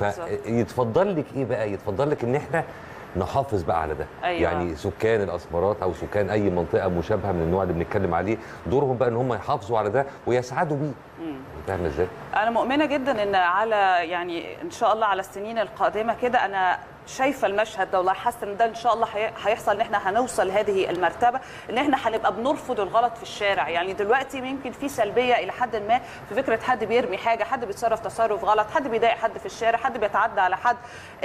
فيتفضل لك ايه بقى؟ يتفضل لك ان احنا نحافظ بقى على ده. أيوة. يعني سكان الاسمرات او سكان اي منطقه مشابهه من النوع اللي بنتكلم عليه، دورهم بقى ان هم يحافظوا على ده ويسعدوا بيه. فاهمه ازاي؟ انا مؤمنه جدا ان على يعني ان شاء الله على السنين القادمه كده، انا شايفه المشهد ده، والله حاسه ان ده ان شاء الله هيحصل، ان احنا هنوصل لهذه المرتبه، ان احنا هنبقى بنرفض الغلط في الشارع. يعني دلوقتي يمكن في سلبيه الى حد ما في فكره حد بيرمي حاجه، حد بيتصرف تصرف غلط، حد بيضايق حد في الشارع، حد بيتعدى على حد.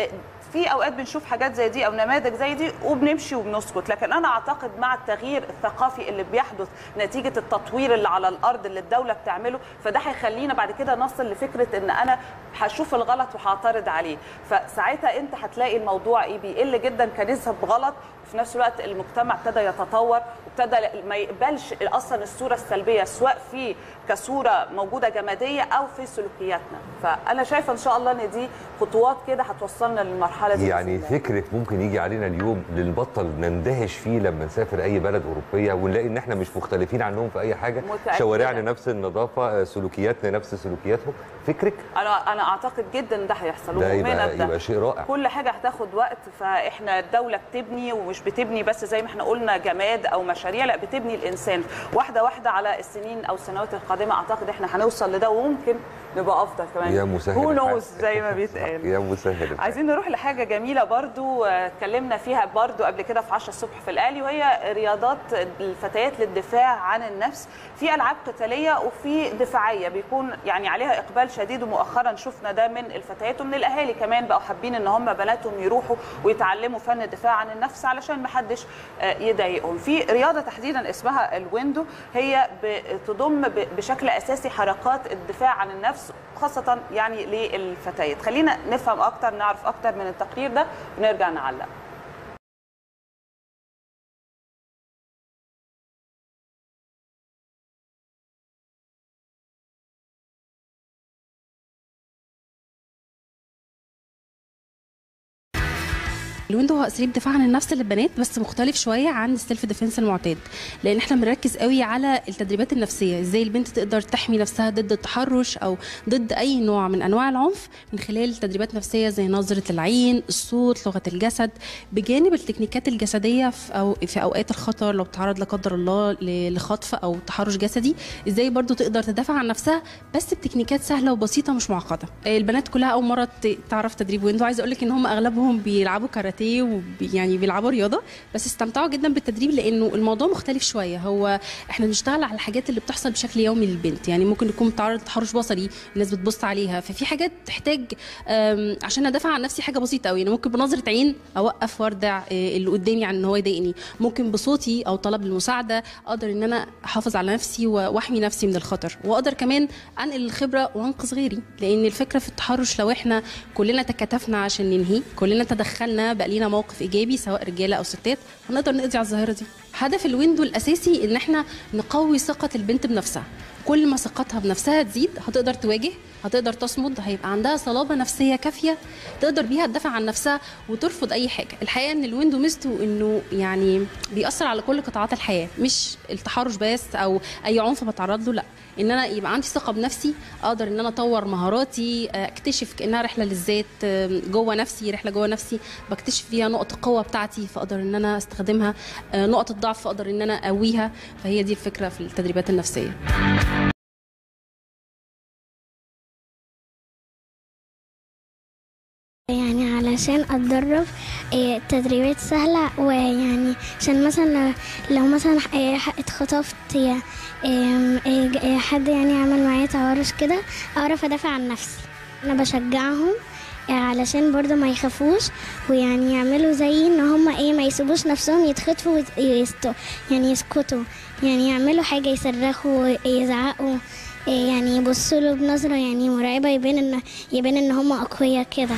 في اوقات بنشوف حاجات زي دي او نماذج زي دي وبنمشي وبنسكت. لكن انا اعتقد مع التغيير الثقافي اللي بيحدث نتيجه التطوير اللي على الارض اللي الدوله بتعمله، فده هيخلينا بعد كده نصل لفكره ان انا هشوف الغلط وهعترض عليه. فساعتها انت هتلاقي الموضوع ايه، بيقل جدا كنسب غلط، وفي نفس الوقت المجتمع ابتدى يتطور وابتدى ما يقبلش اصلا الصوره السلبيه، سواء في كصوره موجوده جماديه او في سلوكياتنا. فانا شايفه ان شاء الله ان دي خطوات كده هتوصلنا للمرحله دي. يعني فكره ممكن يجي علينا اليوم اللي نبطل نندهش فيه لما نسافر اي بلد اوروبيه ونلاقي ان احنا مش مختلفين عنهم في اي حاجه، شوارعنا نفس النظافه، سلوكياتنا نفس سلوكياتهم. فكرك؟ انا انا اعتقد جدا ده هيحصل، ده يبقى, يبقى شيء رائع. كل حاجه هتاخد وقت، فاحنا الدوله بتبني، ومش بتبني بس زي ما احنا قلنا جماد او مشاريع، لا بتبني الانسان واحده واحده على السنين او السنوات القادمه. اعتقد احنا هنوصل لده، وممكن نبقى افضل كمان. يا مسهل هو نوز زي ما بيتقال. يا مسهل. عايزين نروح لحاجه جميله برضو اتكلمنا فيها برضو قبل كده في عشرة الصبح في الاهلي، وهي رياضات الفتيات للدفاع عن النفس. في العاب قتاليه وفي دفاعيه بيكون يعني عليها اقبال شديد، ومؤخرا شفنا ده من الفتيات ومن الاهالي كمان، بقوا حابين ان هم بناتهم يروحوا ويتعلموا فن الدفاع عن النفس علشان ما حدش يضايقهم. في رياضه تحديدا اسمها الويندو، هي بتضم بشكل اساسي حركات الدفاع عن النفس خاصه يعني للفتيات. خلينا نفهم اكتر، نعرف اكتر من التقرير ده ونرجع نعلق. الويندو هو اساليب دفاع عن النفس للبنات، بس مختلف شويه عن السيلف ديفنس المعتاد، لان احنا بنركز قوي على التدريبات النفسيه، ازاي البنت تقدر تحمي نفسها ضد التحرش او ضد اي نوع من انواع العنف من خلال تدريبات نفسيه زي نظره العين، الصوت، لغه الجسد، بجانب التكنيكات الجسديه في أو في اوقات الخطر لو بتتعرض لا قدر الله لخطف او تحرش جسدي، ازاي برضو تقدر تدافع عن نفسها بس بتكنيكات سهله وبسيطه مش معقده. البنات كلها اول مره تعرف تدريب ويندو، عايزه اقول لك ان هم اغلبهم بيلعبوا كاراتيه ويعني بيلعبوا رياضه، بس استمتعوا جدا بالتدريب لانه الموضوع مختلف شويه. هو احنا بنشتغل على الحاجات اللي بتحصل بشكل يومي للبنت، يعني ممكن تكون بتعرض لتحرش بصري الناس بتبص عليها، ففي حاجات تحتاج عشان ادافع عن نفسي حاجه بسيطه قوي، يعني ممكن بنظره عين اوقف واردع اللي قدامي عن ان هو يضايقني، ممكن بصوتي او طلب المساعده اقدر ان انا احافظ على نفسي واحمي نفسي من الخطر، واقدر كمان انقل الخبره وانقذ غيري. لان الفكره في التحرش لو احنا كلنا تكاتفنا عشان ننهي، كلنا تدخلنا بقى لينا موقف ايجابي سواء رجاله او ستات، هنقدر نقضي على الظاهره دي. هدف الويندو الاساسي ان احنا نقوي ثقه البنت بنفسها، كل ما ثقتها بنفسها تزيد هتقدر تواجه، هتقدر تصمد، هيبقى عندها صلابه نفسيه كافيه تقدر بيها تدافع عن نفسها وترفض اي حاجه. الحقيقه ان الويندو ميزته انه يعني بيأثر على كل قطاعات الحياه، مش التحرش بس او اي عنف بتعرض له، لا، ان انا يبقى عندي ثقه بنفسي، اقدر ان انا اطور مهاراتي، اكتشف كانها رحله للذات جوه نفسي، رحله جوه نفسي بكتشف فيها نقط القوه بتاعتي فاقدر ان انا استخدمها، نقط الضعف فاقدر ان انا اقويها. فهي دي الفكره في التدريبات النفسيه. يعني علشان اتدرب تدريبات سهله، ويعني عشان مثلا لو مثلا اتخطفت حد يعني عمل معايا تهرش كده اعرف ادافع عن نفسي. انا بشجعهم علشان برضه ما يخافوش، ويعني يعملوا زي ان هم ايه ما يسيبوش نفسهم يتخطفوا ويست... يعني يسكتوا، يعني يعملوا حاجه، يصرخوا يزعقوا، يعني يبصوا له بنظره يعني مرعبه، يبان ان يبان ان هم اقوياء كده.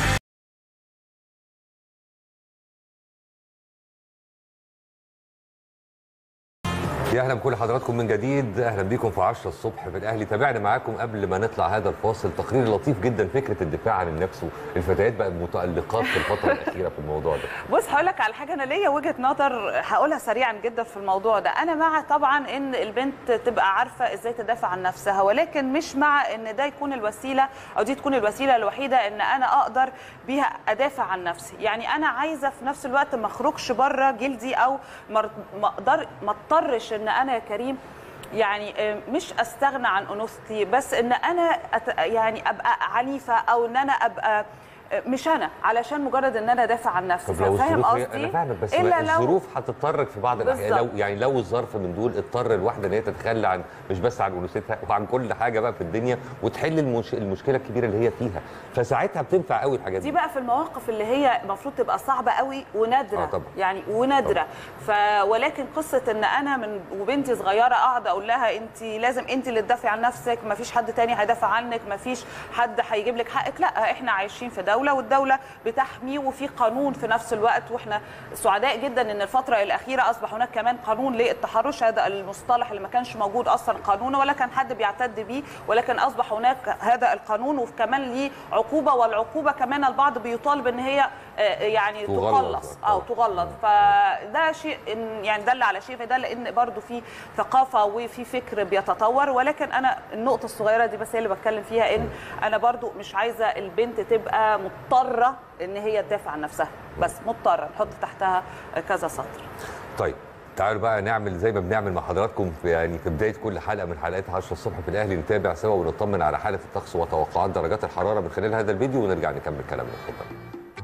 يا اهلا بكل حضراتكم من جديد، اهلا بيكم في عشرة الصبح في الاهلي. تابعنا معاكم قبل ما نطلع هذا الفاصل تقرير لطيف جدا، فكره الدفاع عن النفس، والفتيات بقت متالقات في الفتره الاخيره في الموضوع ده. بص هقول لك على حاجه، انا ليا وجهه نظر هقولها سريعا جدا في الموضوع ده. انا مع طبعا ان البنت تبقى عارفه ازاي تدافع عن نفسها، ولكن مش مع ان ده يكون الوسيله او دي تكون الوسيله الوحيده ان انا اقدر بيها ادافع عن نفسي. يعني انا عايزه في نفس الوقت ما اخرجش بره جلدي، او ما اقدر ما اضطرش ان انا يا كريم يعني مش استغنى عن انوثتي، بس ان انا يعني ابقى عنيفه، او ان انا ابقى مش انا علشان مجرد ان انا ادافع عن نفسي. فاهم قصدي؟ انا فاهمك، بس الظروف هتضطرك في بعض الاحيان. لو يعني لو الظرف من دول اضطر الواحده ان هي تتخلى عن مش بس عن انوثتها وعن كل حاجه بقى في الدنيا، وتحل المش... المشكله الكبيره اللي هي فيها، فساعتها بتنفع قوي الحاجات دي. دي بقى في المواقف اللي هي المفروض تبقى صعبه قوي ونادره. آه طبعا. يعني ونادره. ف ولكن قصه ان انا من وبنتي صغيره اقعد اقول لها انت لازم انت اللي تدافعي عن نفسك، ما فيش حد تاني هيدافع عنك، ما فيش حد هيجيب لك حقك. لا، احنا عايشين في دوله، والدوله بتحمي، وفي قانون في نفس الوقت. واحنا سعداء جدا ان الفتره الاخيره اصبح هناك كمان قانون للتحرش، هذا المصطلح اللي ما كانش موجود اصلا قانون ولا كان حد بيعتد بيه، ولكن اصبح هناك هذا القانون، وكمان ليه عقوبه، والعقوبه كمان البعض بيطالب ان هي يعني تقلص او تغلظ. فده شيء يعني دل على شيء، فده لان برضو في ثقافه وفي فكر بيتطور. ولكن انا النقطه الصغيره دي بس هي اللي بتكلم فيها، ان انا برضو مش عايزه البنت تبقى مضطره ان هي تدافع عن نفسها، بس مضطره نحط تحتها كذا سطر. طيب تعالوا بقى نعمل زي ما بنعمل مع حضراتكم في يعني في بدايه كل حلقه من حلقات عشرة الصبح في الاهلي، نتابع سوا ونطمن على حاله الطقس وتوقعات درجات الحراره من خلال هذا الفيديو، ونرجع نكمل كلامنا. اتفضل.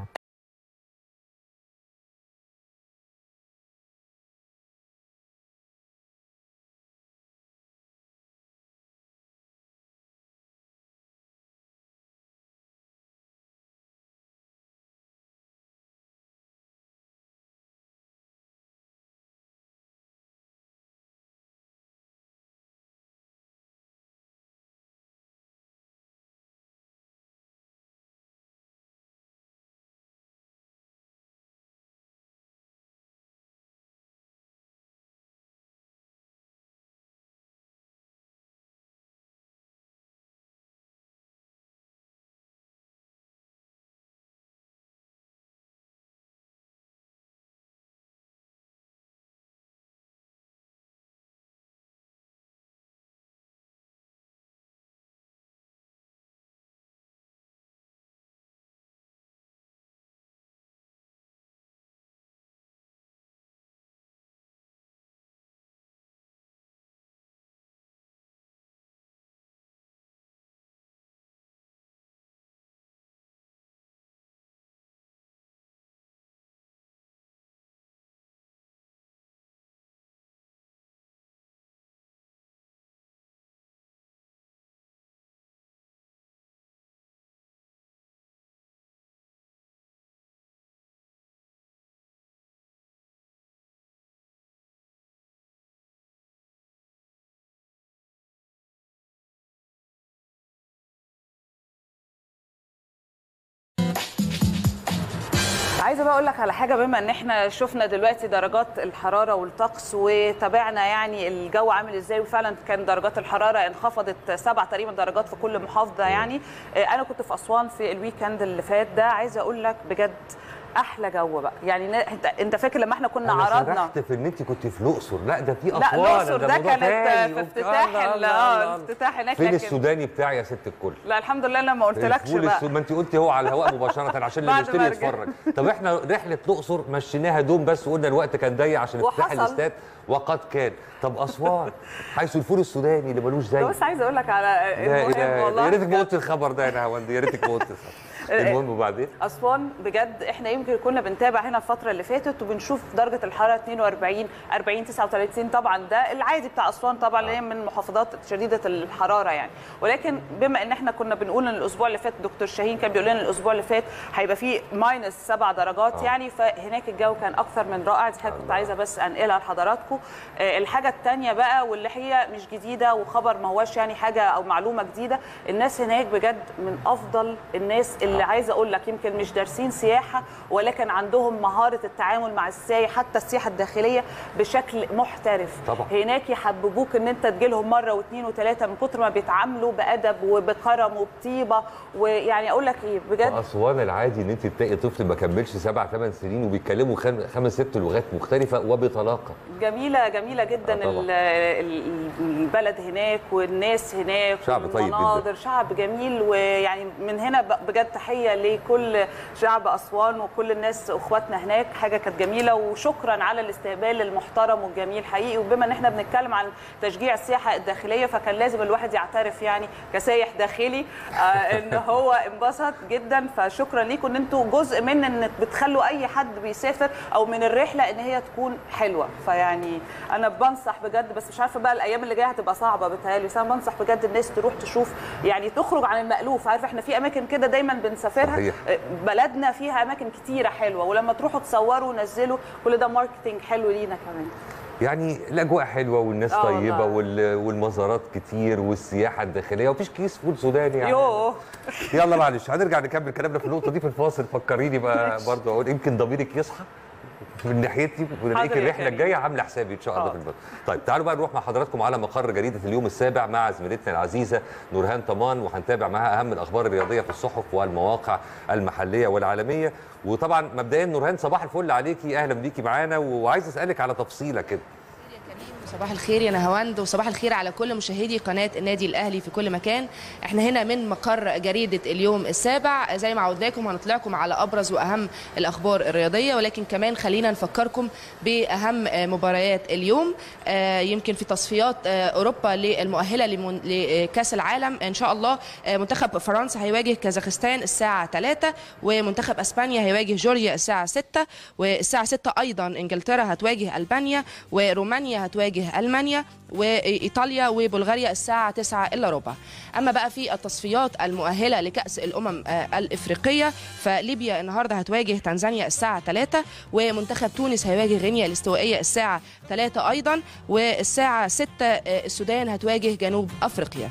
عايزه بقى اقول لك على حاجه، بما ان احنا شفنا دلوقتي درجات الحراره والطقس وتابعنا يعني الجو عامل ازاي، وفعلا كان درجات الحراره انخفضت سبع تقريبا درجات في كل محافظه. يعني انا كنت في اسوان في الويكند اللي فات ده، عايزه اقول لك بجد احلى جو بقى. يعني انت انت فاكر لما احنا كنا أنا عرضنا سرحت في ان انت كنت في الاقصر. لا ده في اسوان. لا الاقصر ده, ده كانت في افتتاح اه افتتاح هناك. فين السوداني بتاعي يا ست الكل؟ لا الحمد لله انا ما قلتلكش بقى. ما انت قلتي هو على الهواء مباشره عشان اللي يشتري يتفرج. طب احنا رحله الاقصر مشيناها دوم بس، وقلنا الوقت كان ضيق عشان افتتاح الاستاد، وقد كان. طب اسوان حيث الفول السوداني اللي ملوش زي. بس عايزه اقول لك على المهم والله، يا ريتك ما قلت الخبر ده يا نهاوند، يا ريتك ما قلت الخبر. المهم وبعدين اسوان بجد احنا يمكن كنا بنتابع هنا الفتره اللي فاتت وبنشوف درجه الحراره اتنين واربعين أربعين تسعة وتلاتين، طبعا ده العادي بتاع اسوان طبعا اللي هي من المحافظات شديده الحراره يعني. ولكن بما ان احنا كنا بنقول ان الاسبوع اللي فات دكتور شاهين كان بيقول لنا الاسبوع اللي فات هيبقى فيه ماينس سبع درجات أوه. يعني فهناك الجو كان اكثر من رائع. دي حاجه كنت عايزه بس انقلها لحضراتكم. الحاجه الثانيه بقى واللي هي مش جديده وخبر ما هواش يعني حاجه او معلومه جديده، الناس هناك بجد من افضل الناس اللي عايزه اقول لك يمكن مش دارسين سياحه ولكن عندهم مهاره التعامل مع السائح حتى السياحه الداخليه بشكل محترف. طبعا. هناك يحببوك ان انت تجي لهم مره واثنين وثلاثه من كتر ما بيتعاملوا بادب وبكرم وبطيبه. ويعني اقول لك ايه بجد اسوان العادي ان انت تلاقي طفل ما كملش سبع ثمان سنين وبيتكلموا خمس ست لغات مختلفه وبطلاقه. جميله جميله جدا البلد هناك والناس هناك شعب طيب جدا، شعب جميل. ويعني من هنا بجد تحيه لكل شعب اسوان وكل الناس اخواتنا هناك، حاجه كانت جميله. وشكرا على الاستقبال المحترم والجميل حقيقي. وبما ان احنا بنتكلم عن تشجيع السياحه الداخليه فكان لازم الواحد يعترف يعني كسايح داخلي آه ان هو انبسط جدا. فشكرا ليكم ان انتم جزء من ان بتخلوا اي حد بيسافر او من الرحله ان هي تكون حلوه. فيعني انا بنصح بجد، بس مش عارفه بقى الايام اللي جايه هتبقى صعبه بتهيألي، بس انا بنصح بجد الناس تروح تشوف يعني تخرج عن المألوف. عارف احنا في اماكن كده دايما بنسافرها صحيح. بلدنا فيها اماكن كتيره حلوه ولما تروحوا تصوروا ونزلوا كل ده ماركتنج حلو لينا كمان. يعني الاجواء حلوه والناس طيبه والمزارات كتير والسياحه الداخليه ومفيش كيس فول سوداني يعني. يوه يلا معلش هنرجع نكمل كلامنا في النقطه دي في الفاصل. فكريني بقى برضه اقول يمكن ضميرك يصحى من ناحيتي ونلاقيك الرحله الجايه عامله حسابي ان شاء الله في البلد. طيب تعالوا بقى نروح مع حضراتكم على مقر جريده اليوم السابع مع زميلتنا العزيزه نورهان طمان، وهنتابع معاها اهم الاخبار الرياضيه في الصحف والمواقع المحليه والعالميه. وطبعا مبدئيا نورهان صباح الفل عليكي، اهلا بيكي معانا، وعايز اسالك على تفصيله كده. صباح الخير يا نهاوند وصباح الخير على كل مشاهدي قناة النادي الأهلي في كل مكان. احنا هنا من مقر جريدة اليوم السابع، زي ما عودناكم هنطلعكم على أبرز وأهم الأخبار الرياضية، ولكن كمان خلينا نفكركم بأهم مباريات اليوم. يمكن في تصفيات أوروبا للمؤهلة لكأس العالم إن شاء الله منتخب فرنسا هيواجه كازاخستان الساعة ثلاثة، ومنتخب أسبانيا هيواجه جورجيا الساعة ستة، والساعة ستة أيضا إنجلترا هتواجه ألبانيا، ورومانيا هتواجه ألمانيا، وإيطاليا وبلغاريا الساعة تسعة إلا ربع. أما بقى في التصفيات المؤهلة لكأس الأمم الإفريقية فليبيا النهاردة هتواجه تنزانيا الساعة ثلاثة، ومنتخب تونس هيواجه غينيا الاستوائية الساعة ثلاثة أيضا، والساعة ستة السودان هتواجه جنوب أفريقيا.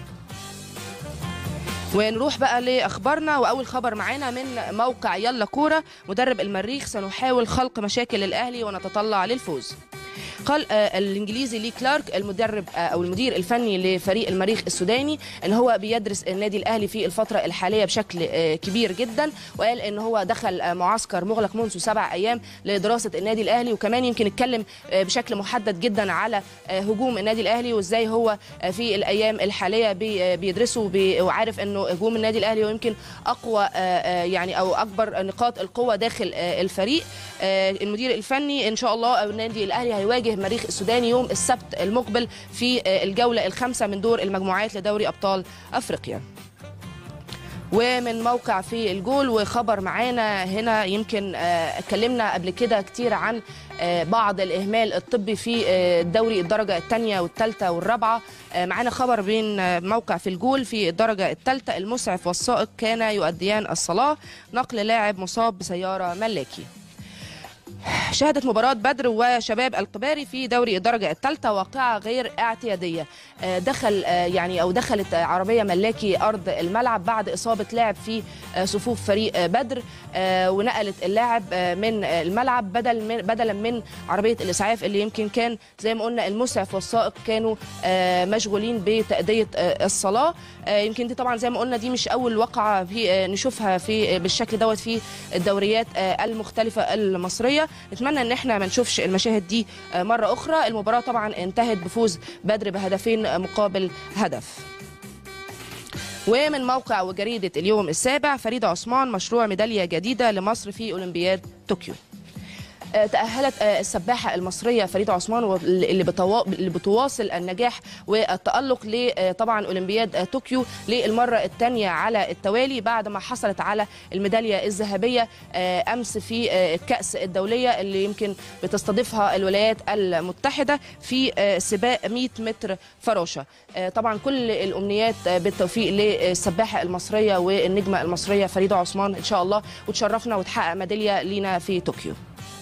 ونروح بقى لاخبارنا، واول خبر معانا من موقع يلا كوره. مدرب المريخ: سنحاول خلق مشاكل للاهلي ونتطلع للفوز. قال الانجليزي لي كلارك المدرب او المدير الفني لفريق المريخ السوداني ان هو بيدرس النادي الاهلي في الفتره الحاليه بشكل كبير جدا، وقال ان هو دخل معسكر مغلق منذ سبع ايام لدراسه النادي الاهلي، وكمان يمكن اتكلم بشكل محدد جدا على هجوم النادي الاهلي وازاي هو في الايام الحاليه بيدرسه وعارف انه هجوم النادي الاهلي ويمكن اقوى يعني او اكبر نقاط القوه داخل الفريق. المدير الفني ان شاء الله النادي الاهلي هيواجه المريخ السوداني يوم السبت المقبل في الجوله الخامسه من دور المجموعات لدوري ابطال افريقيا. ومن موقع في الجول وخبر معانا هنا، يمكن اتكلمنا قبل كده كتير عن بعض الإهمال الطبي في الدوري الدرجة الثانية والثالثة والرابعة. معانا خبر بين موقع في الجول في الدرجة الثالثة: المسعف والسائق كانا يؤديان الصلاة، نقل لاعب مصاب بسيارة ملاكي. شهدت مباراة بدر وشباب القباري في دوري الدرجة الثالثة واقعة غير اعتيادية. دخل يعني أو دخلت عربية ملاكي أرض الملعب بعد إصابة لاعب في صفوف فريق بدر، ونقلت اللاعب من الملعب بدل من بدلا من عربية الإسعاف اللي يمكن كان زي ما قلنا المسعف والسائق كانوا مشغولين بتأدية الصلاة. يمكن دي طبعا زي ما قلنا دي مش أول وقعة في نشوفها في بالشكل دوت في الدوريات المختلفة المصرية. نتمنى ان احنا ما نشوفش المشاهد دي مرة أخرى. المباراة طبعا انتهت بفوز بدر بهدفين مقابل هدف. ومن موقع وجريدة اليوم السابع: فريدة عثمان مشروع ميدالية جديدة لمصر في أولمبياد طوكيو. تأهلت السباحة المصرية فريدة عثمان اللي اللي بتواصل النجاح والتألق لطبعا أولمبياد طوكيو للمرة الثانية على التوالي بعد ما حصلت على الميدالية الذهبية أمس في الكأس الدولية اللي يمكن بتستضيفها الولايات المتحدة في سباق مئة متر فراشة. طبعا كل الأمنيات بالتوفيق للسباحة المصرية والنجمة المصرية فريدة عثمان إن شاء الله، وتشرفنا وتحقق ميدالية لينا في طوكيو.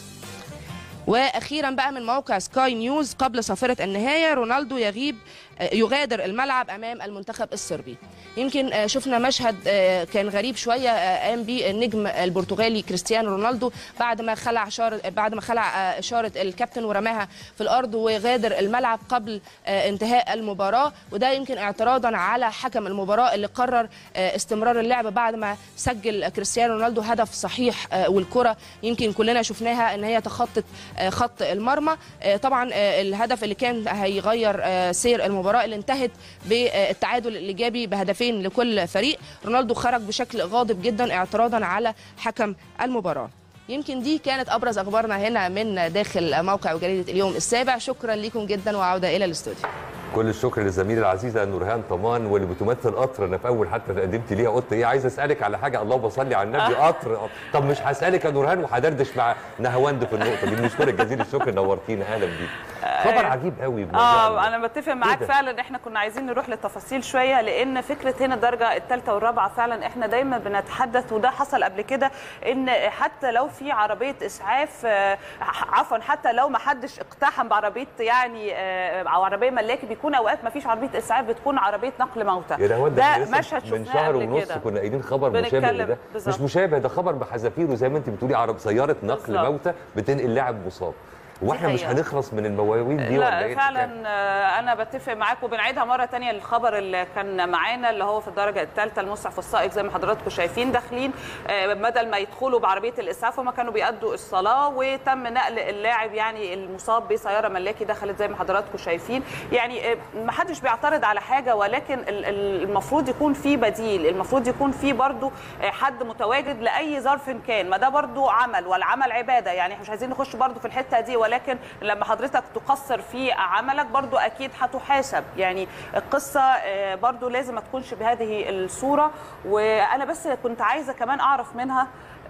واخيرا بقى من موقع سكاي نيوز، قبل صافره النهايه رونالدو يغيب يغادر الملعب امام المنتخب الصربي. يمكن شفنا مشهد كان غريب شويه قام به النجم البرتغالي كريستيانو رونالدو بعد ما خلع شارة بعد ما خلع اشاره الكابتن ورماها في الارض وغادر الملعب قبل انتهاء المباراه، وده يمكن اعتراضا على حكم المباراه اللي قرر استمرار اللعب بعد ما سجل كريستيانو رونالدو هدف صحيح، والكره يمكن كلنا شفناها ان هي تخطت خط المرمى. طبعا الهدف اللي كان هيغير سير المباراه اللي انتهت بالتعادل الايجابي بهدفين لكل فريق، رونالدو خرج بشكل غاضب جدا اعتراضا على حكم المباراه. يمكن دي كانت ابرز اخبارنا هنا من داخل موقع وجريده اليوم السابع. شكرا لكم جدا وعوده الى الاستوديو. كل الشكر للزميله العزيزه نورهان طمان واللي بتمثل قطر. انا في اول حتى تقدمت ليها قلت ايه عايز اسالك على حاجه، اللهم صل على النبي قطر. طب مش هسالك يا نورهان وهدردش مع نهاوند في النقطه دي. بنشكرك جزيل الشكر، نورتينا. اهلا بيك. خبر عجيب قوي. اه انا بتفق معاك فعلا. احنا كنا عايزين نروح للتفاصيل شويه، لان فكره هنا الدرجه الثالثه والرابعه فعلا احنا دايما بنتحدث، وده حصل قبل كده، ان حتى لو في عربيه اسعاف عفوا حتى لو ما حدش اقتحم بعربيه يعني او عربيه ملاكي، بيكون اوقات ما فيش عربيه اسعاف، بتكون عربيه نقل موتى. ده مشهد شفناه من شهر ونص كنا قايلين خبر مشابه لده. مش مشابه، ده خبر بحذافيره زي ما انت بتقولي، عرب سياره نقل بالزبط. موتى بتنقل لاعب مصاب، واحنا مش هنخلص من المواويل دي. لا ولا فعلا كان؟ انا بتفق معاك، وبنعيدها مره ثانيه الخبر اللي كان معانا اللي هو في الدرجه الثالثه المسعف السائق زي ما حضراتكم شايفين داخلين بدل ما يدخلوا بعربيه الاسعاف وما كانوا بيأدوا الصلاه، وتم نقل اللاعب يعني المصاب بسياره ملاكي دخلت زي ما حضراتكم شايفين. يعني ما حدش بيعترض على حاجه، ولكن المفروض يكون في بديل، المفروض يكون في برضو حد متواجد لاي ظرف كان. ما ده برضو عمل، والعمل عباده، يعني مش عايزين نخش برضو في الحته دي، ولكن لما حضرتك تقصر في عملك برضو اكيد هتحاسب. يعني القصه برضو لازم ما تكونش بهذه الصوره. وانا بس كنت عايزه كمان اعرف منها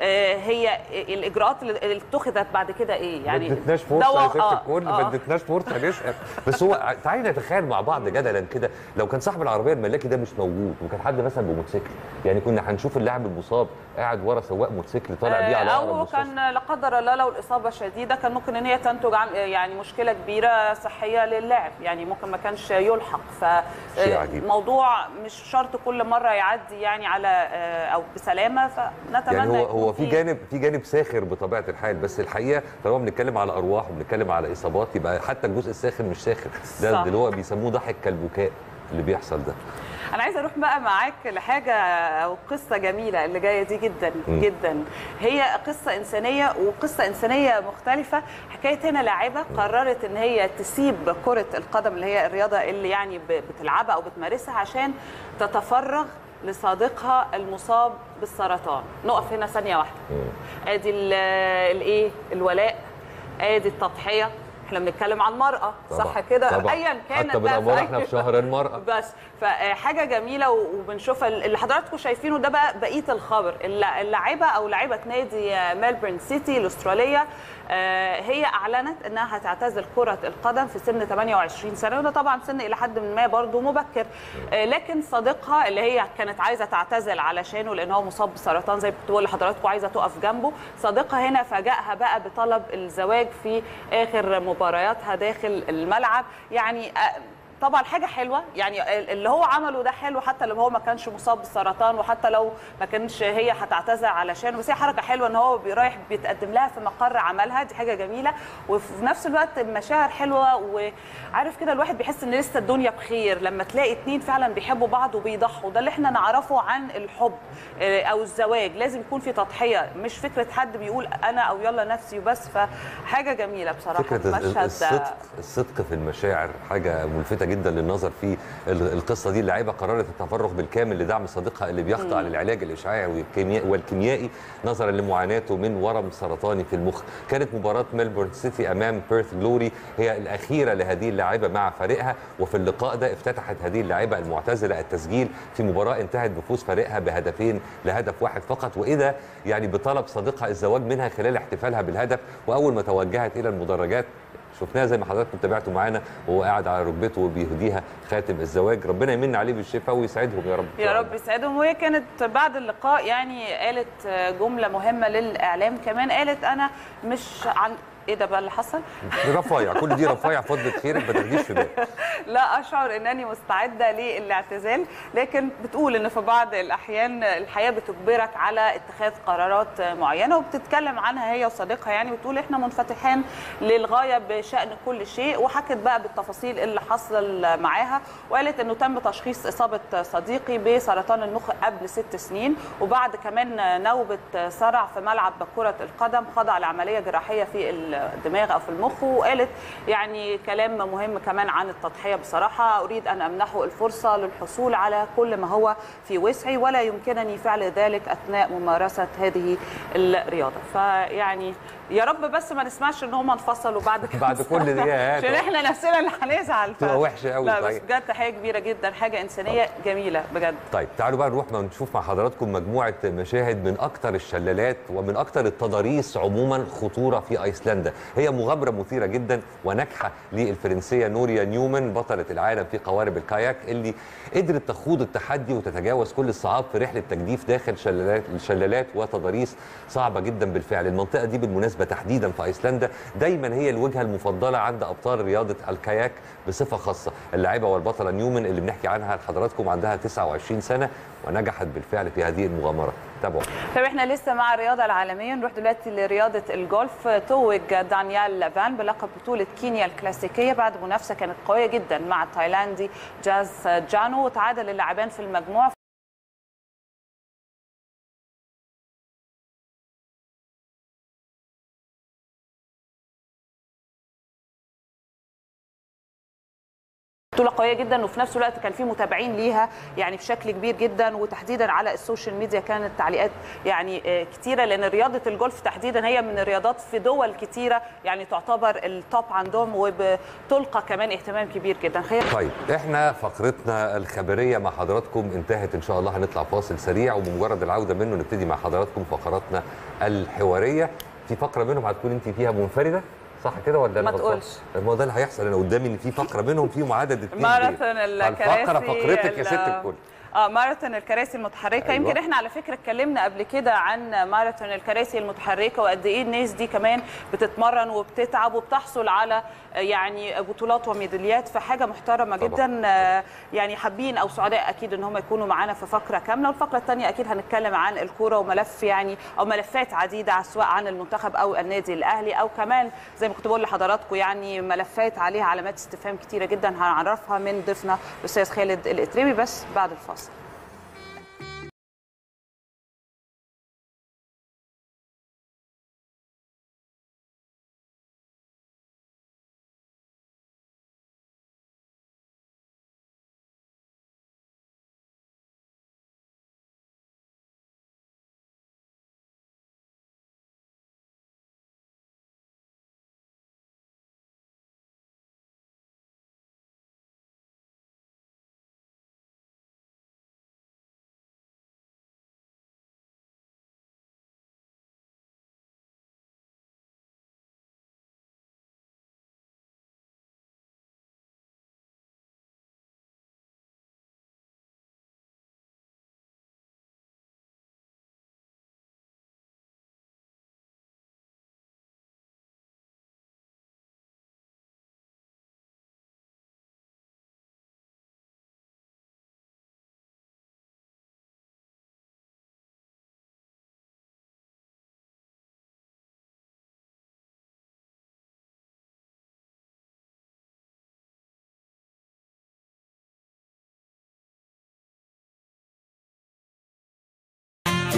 هي الاجراءات اللي اتخذت بعد كده ايه. يعني ما ادتناش فرصه يا ست الكل، ما ادتناش فرصه نسال. بس هو تعالي نتخيل مع بعض جدلا كده، لو كان صاحب العربيه الملاكي ده مش موجود وكان حد مثلا بموتوسيكل، يعني كنا هنشوف اللاعب المصاب قاعد ورا سواق موتوسيكل طالع بيه على او كان لا قدر الله لو الاصابه شديده كان ممكن ان هي تنتج عن يعني مشكله كبيره صحيه للاعب، يعني ممكن ما كانش يلحق. فالموضوع مش شرط كل مره يعدي يعني على او بسلامه، فنتمنى يعني هو هو في جانب في جانب ساخر بطبيعه الحال، بس الحقيقه طالما بنتكلم على ارواح وبنتكلم على اصابات يبقى حتى الجزء الساخر مش ساخر، ده اللي هو بيسموه ضحك كالبكاء اللي بيحصل ده. أنا عايزة أروح بقى معاك لحاجة أو قصة جميلة اللي جاية دي جدا م. جدا. هي قصة إنسانية وقصة إنسانية مختلفة. حكاية هنا لاعبة قررت إن هي تسيب كرة القدم اللي هي الرياضة اللي يعني بتلعبها أو بتمارسها عشان تتفرغ لصديقها المصاب بالسرطان. نقف هنا ثانية واحدة. آدي الإيه الولاء، آدي التضحية. احنا بنتكلم عن المرأة صح كده ايا كانت، حتى بالامر احنا في شهر المرأة بس. فحاجة جميلة وبنشوفها اللي حضراتكم شايفينه ده بقى بقية الخبر. اللاعبة او لاعبة نادي ميلبورن سيتي الاسترالية هي اعلنت انها هتعتزل كرة القدم في سن ثمانية وعشرين سنة، وده طبعا سن الى حد ما برضه مبكر. لكن صديقها اللي هي كانت عايزة تعتزل علشانه لان هو مصاب بالسرطان زي ما بتقول لحضراتكم، عايزة تقف جنبه، صديقها هنا فاجأها بقى بطلب الزواج في اخر مبارياتها داخل الملعب. يعني طبعا حاجه حلوه، يعني اللي هو عمله ده حلو حتى لو هو ما كانش مصاب بالسرطان وحتى لو ما كانش هي هتعتذر علشان، بس هي حركه حلوه ان هو رايح بيتقدم لها في مقر عملها، دي حاجه جميله. وفي نفس الوقت مشاعر حلوه، وعارف كده الواحد بيحس ان لسه الدنيا بخير لما تلاقي اتنين فعلا بيحبوا بعض وبيضحوا. ده اللي احنا نعرفه عن الحب او الزواج، لازم يكون في تضحيه، مش فكره حد بيقول انا او يلا نفسي وبس. فحاجه جميله بصراحه. فكره الصدق الصدق في المشاعر حاجه ملفته جدا للنظر في القصه دي. اللاعبه قررت التفرغ بالكامل لدعم صديقها اللي بيخضع للعلاج الاشعاعي والكيميائي نظرا لمعاناته من ورم سرطاني في المخ. كانت مباراه ميلبورن سيتي امام بيرث جلوري هي الاخيره لهذه اللاعبه مع فريقها، وفي اللقاء ده افتتحت هذه اللاعبه المعتزله التسجيل في مباراه انتهت بفوز فريقها بهدفين لهدف واحد فقط، واذا يعني بطلب صديقها الزواج منها خلال احتفالها بالهدف. واول ما توجهت الى المدرجات شفناها زي ما حضراتكم تابعتوا معانا وهو قاعد على ركبته وبيهديها خاتم الزواج. ربنا يمن عليه بالشفاء ويسعدهم يا رب. يا رب يسعدهم. وهي كانت بعد اللقاء يعني قالت جمله مهمه للاعلام كمان، قالت انا مش عن ايه ده بقى اللي حصل؟ دي رفايع، كل دي رفايع، فضلة خيرك ما تاخديش في بالك. لا اشعر انني مستعده للاعتزال، لكن بتقول ان في بعض الاحيان الحياه بتجبرك على اتخاذ قرارات معينه، وبتتكلم عنها هي وصديقها يعني، وتقول احنا منفتحين للغايه بشان كل شيء، وحكت بقى بالتفاصيل اللي حصل معاها، وقالت انه تم تشخيص اصابه صديقي بسرطان المخ قبل ست سنين، وبعد كمان نوبه صرع في ملعب كره القدم خضع لعمليه جراحيه في الدماغ او في المخ. وقالت يعني كلام مهم كمان عن التضحيه، بصراحه اريد ان امنحه الفرصه للحصول على كل ما هو في وسعي، ولا يمكنني فعل ذلك اثناء ممارسه هذه الرياضه. فيعني يا رب بس ما نسمعش ان هم انفصلوا بعد كده بعد كل دي عشان احنا نفسنا اللي هنزعل. تبقى وحشه قوي. لا بس بجد تحيه كبيره جدا، حاجه انسانيه طبعا جميله بجد. طيب تعالوا بقى نروح نشوف مع حضراتكم مجموعه مشاهد من اكثر الشلالات ومن اكثر التضاريس عموما خطوره في ايسلندا. هي مغامره مثيره جدا وناجحه للفرنسيه نوريا نيومان بطله العالم في قوارب الكاياك، اللي قدرت تخوض التحدي وتتجاوز كل الصعاب في رحله تجديف داخل شلالات شلالات وتضاريس صعبه جدا بالفعل. المنطقه دي بالمناسبه تحديدا في ايسلندا دايما هي الوجهه المفضله عند ابطال رياضه الكاياك بصفه خاصه. اللاعبه والبطله نيومان اللي بنحكي عنها لحضراتكم عندها تسعة وعشرين سنه ونجحت بالفعل في هذه المغامره. تابعوا. طيب احنا لسه مع الرياضه العالميه، نروح دلوقتي لرياضه الجولف. توج دانيال فان بلقب بطوله كينيا الكلاسيكيه بعد منافسه كانت قويه جدا مع التايلاندي جاز جانو، وتعادل اللاعبان في المجموع بطوله قويه جدا، وفي نفس الوقت كان في متابعين ليها يعني بشكل كبير جدا، وتحديدا على السوشيال ميديا كانت تعليقات يعني كتيره، لان رياضه الجولف تحديدا هي من الرياضات في دول كتيره يعني تعتبر التوب عندهم، وبتلقى كمان اهتمام كبير جدا. خير. طيب احنا فقرتنا الخبريه مع حضراتكم انتهت، ان شاء الله هنطلع فاصل سريع، وبمجرد العوده منه نبتدي مع حضراتكم فقراتنا الحواريه. في فقره منهم هتكون انت فيها منفرده صح كده ولا ما تقولش؟ ما ده اللي هيحصل. انا قدامي ان في فقره منهم فيهم عدد اثنين. ماراثون الكراسي. الفقره فقرتك يا ست الكل. اه ماراثون الكراسي المتحركه. أيوة. يمكن احنا على فكره اتكلمنا قبل كده عن ماراثون الكراسي المتحركه وقد ايه الناس دي كمان بتتمرن وبتتعب وبتحصل على يعني بطولات وميداليات، فحاجه محترمه طبعا. جدا. يعني حابين او سعداء اكيد ان هم يكونوا معانا في فقره كامله، والفقره الثانيه اكيد هنتكلم عن الكوره وملف يعني او ملفات عديده سواء عن المنتخب او النادي الاهلي، او كمان زي ما كنت بقول لحضراتكم يعني ملفات عليها علامات استفهام كتيره جدا هنعرفها من ضيفنا الاستاذ خالد الاتريبي، بس بعد الفاصل.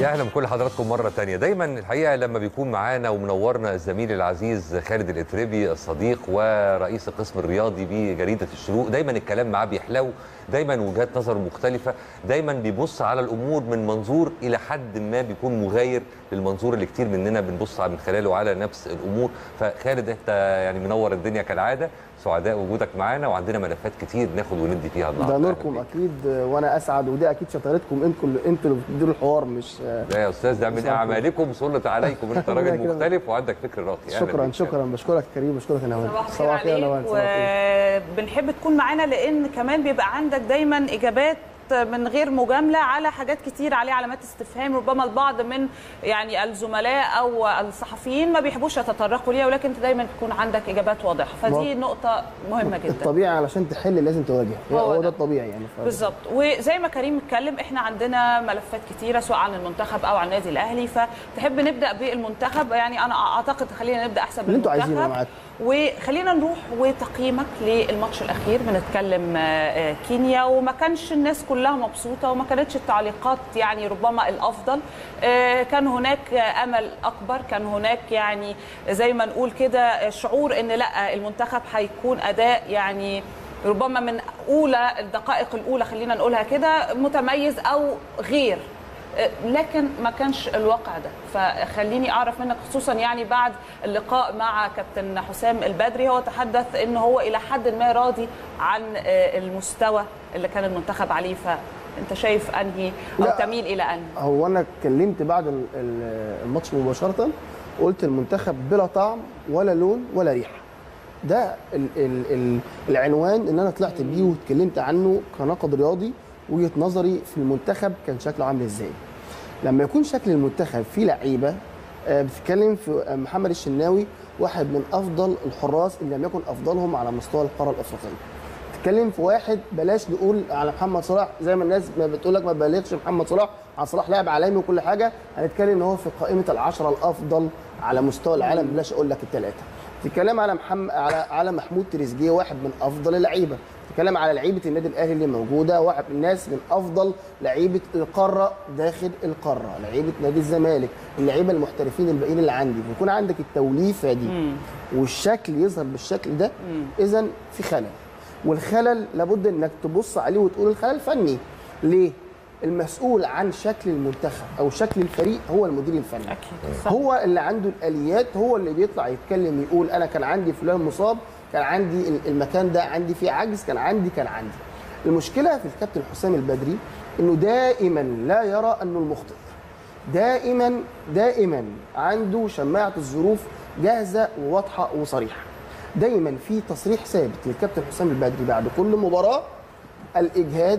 يا اهلا بكل حضراتكم مره ثانيه. دايما الحقيقه لما بيكون معانا ومنورنا الزميل العزيز خالد الاتربي الصديق ورئيس القسم الرياضي بجريده الشروق، دايما الكلام معاه بيحلو، دايما وجهات نظر مختلفه، دايما بيبص على الامور من منظور الى حد ما بيكون مغاير للمنظور اللي كتير مننا بنبص من خلاله على نفس الامور. فخالد انت يعني منور الدنيا كالعاده، سعداء وجودك معانا وعندنا ملفات كتير ناخد وندي فيها النهارده. ده نوركم اكيد وانا اسعد، ودي اكيد شطارتكم انتوا انتوا اللي بتديروا الحوار مش لا يا استاذ، ده من اعمالكم سلط عليكم، انت راجل مختلف وعندك فكر راقي. شكرا شكرا بشكرك يا كريم، بشكرك يا نوال. صباح الخير عليك، وبنحب تكون معانا لان كمان بيبقى عندك دايما اجابات من غير مجامله على حاجات كتير عليه علامات استفهام، ربما البعض من يعني الزملاء او الصحفيين ما بيحبوش يتطرقوا ليها، ولكن انت دايما تكون عندك اجابات واضحه، فدي نقطه مهمه جدا. الطبيعي علشان تحل لازم تواجه، هو ده الطبيعي يعني. بالظبط. وزي ما كريم اتكلم احنا عندنا ملفات كتيره سواء عن المنتخب او عن النادي الاهلي، فتحب نبدا بالمنتخب. يعني انا اعتقد خلينا نبدا احسن بالمنتخب اللي انتوا عايزينه معاك، وخلينا نروح وتقييمك للماتش الاخير. بنتكلم كينيا وما كانش الناس كلها مبسوطه وما كانتش التعليقات يعني ربما الافضل، كان هناك امل اكبر، كان هناك يعني زي ما نقول كده شعور ان لا المنتخب هيكون اداء يعني ربما من اولى الدقائق الاولى خلينا نقولها كده متميز او غير، لكن ما كانش الواقع ده. فخليني اعرف منك خصوصا يعني بعد اللقاء مع كابتن حسام البدري، هو تحدث ان هو الى حد ما راضي عن المستوى اللي كان المنتخب عليه، فانت شايف انهي او تميل الى انهي؟ هو انا اتكلمت بعد الماتش مباشره قلت المنتخب بلا طعم ولا لون ولا ريحه. ده ال ال ال العنوان اللي انا طلعت بيه واتكلمت عنه كناقد رياضي، وجهه نظري في المنتخب كان شكله عامل ازاي. لما يكون شكل المنتخب فيه لعيبه، بتتكلم في محمد الشناوي واحد من افضل الحراس اللي لم يكن افضلهم على مستوى القاره الافريقيه. بتتكلم في واحد بلاش نقول على محمد صلاح زي ما الناس ما بتقول لك ما ببالغش محمد صلاح، على صلاح لاعب عالمي وكل حاجه، هنتكلم ان هو في قائمه العشره الافضل على مستوى العالم، بلاش اقول لك الثلاثه. بتتكلم على محمد على على محمود تريزيجيه واحد من افضل اللعيبه. بتتكلم على لعيبه النادي الاهلي اللي موجوده، واحد من الناس من افضل لعيبه القاره داخل القاره، لعيبه نادي الزمالك، اللعيبه المحترفين الباقيين اللي عندي، ويكون عندك التوليفه دي مم. والشكل يظهر بالشكل ده، اذا في خلل، والخلل لابد انك تبص عليه وتقول الخلل فني. ليه؟ المسؤول عن شكل المنتخب او شكل الفريق هو المدير الفني. أكيد. هو اللي عنده الاليات، هو اللي بيطلع يتكلم يقول انا كان عندي فلان مصاب، كان عندي المكان ده عندي فيه عجز، كان عندي كان عندي. المشكله في الكابتن حسام البدري انه دائما لا يرى انه المخطئ. دائما دائما عنده شماعه الظروف جاهزه وواضحه وصريحه. دايما في تصريح ثابت للكابتن حسام البدري بعد كل مباراه، الاجهاد،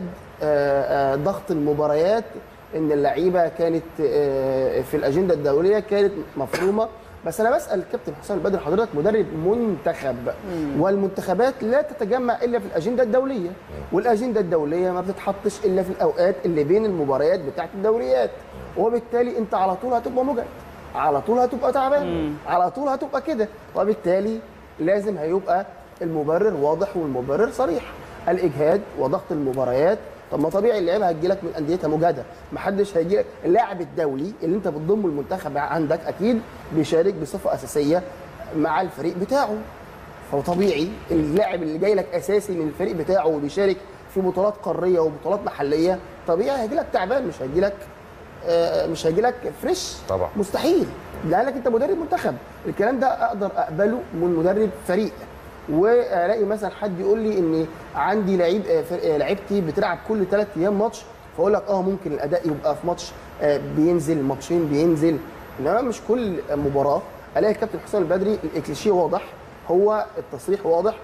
ضغط المباريات، ان اللعيبه كانت في الاجنده الدوليه كانت مفرومه. بس انا بسال الكابتن حسام البدري، حضرتك مدرب منتخب، والمنتخبات لا تتجمع الا في الاجنده الدوليه، والاجنده الدوليه ما بتتحطش الا في الاوقات اللي بين المباريات بتاعه الدوريات، وبالتالي انت على طول هتبقى مجهد، على طول هتبقى تعبان، على طول هتبقى كده، وبالتالي لازم هيبقى المبرر واضح والمبرر صريح. الاجهاد وضغط المباريات، طب ما طبيعي اللعيبه هتجي لك من انديتها مجهده، ما حدش هيجي لك. اللاعب الدولي اللي انت بتضمه المنتخب عندك اكيد بيشارك بصفه اساسيه مع الفريق بتاعه، فطبيعي اللاعب اللي جاي لك اساسي من الفريق بتاعه وبيشارك في بطولات قاريه وبطولات محليه، طبيعي هيجي لك تعبان، مش هيجي لك آه مش هيجي لك فريش طبعا، مستحيل، لانك انت مدرب منتخب. الكلام ده اقدر اقبله من مدرب فريق، والاقي مثلا حد يقول لي ان عندي لعيب لعيبتي بتلعب كل ثلاث ايام ماتش، فاقول لك اه ممكن الاداء يبقى في ماتش بينزل، ماتشين بينزل، انما مش كل مباراه. الاقي الكابتن حسام البدري الكليشيه واضح، هو التصريح واضح،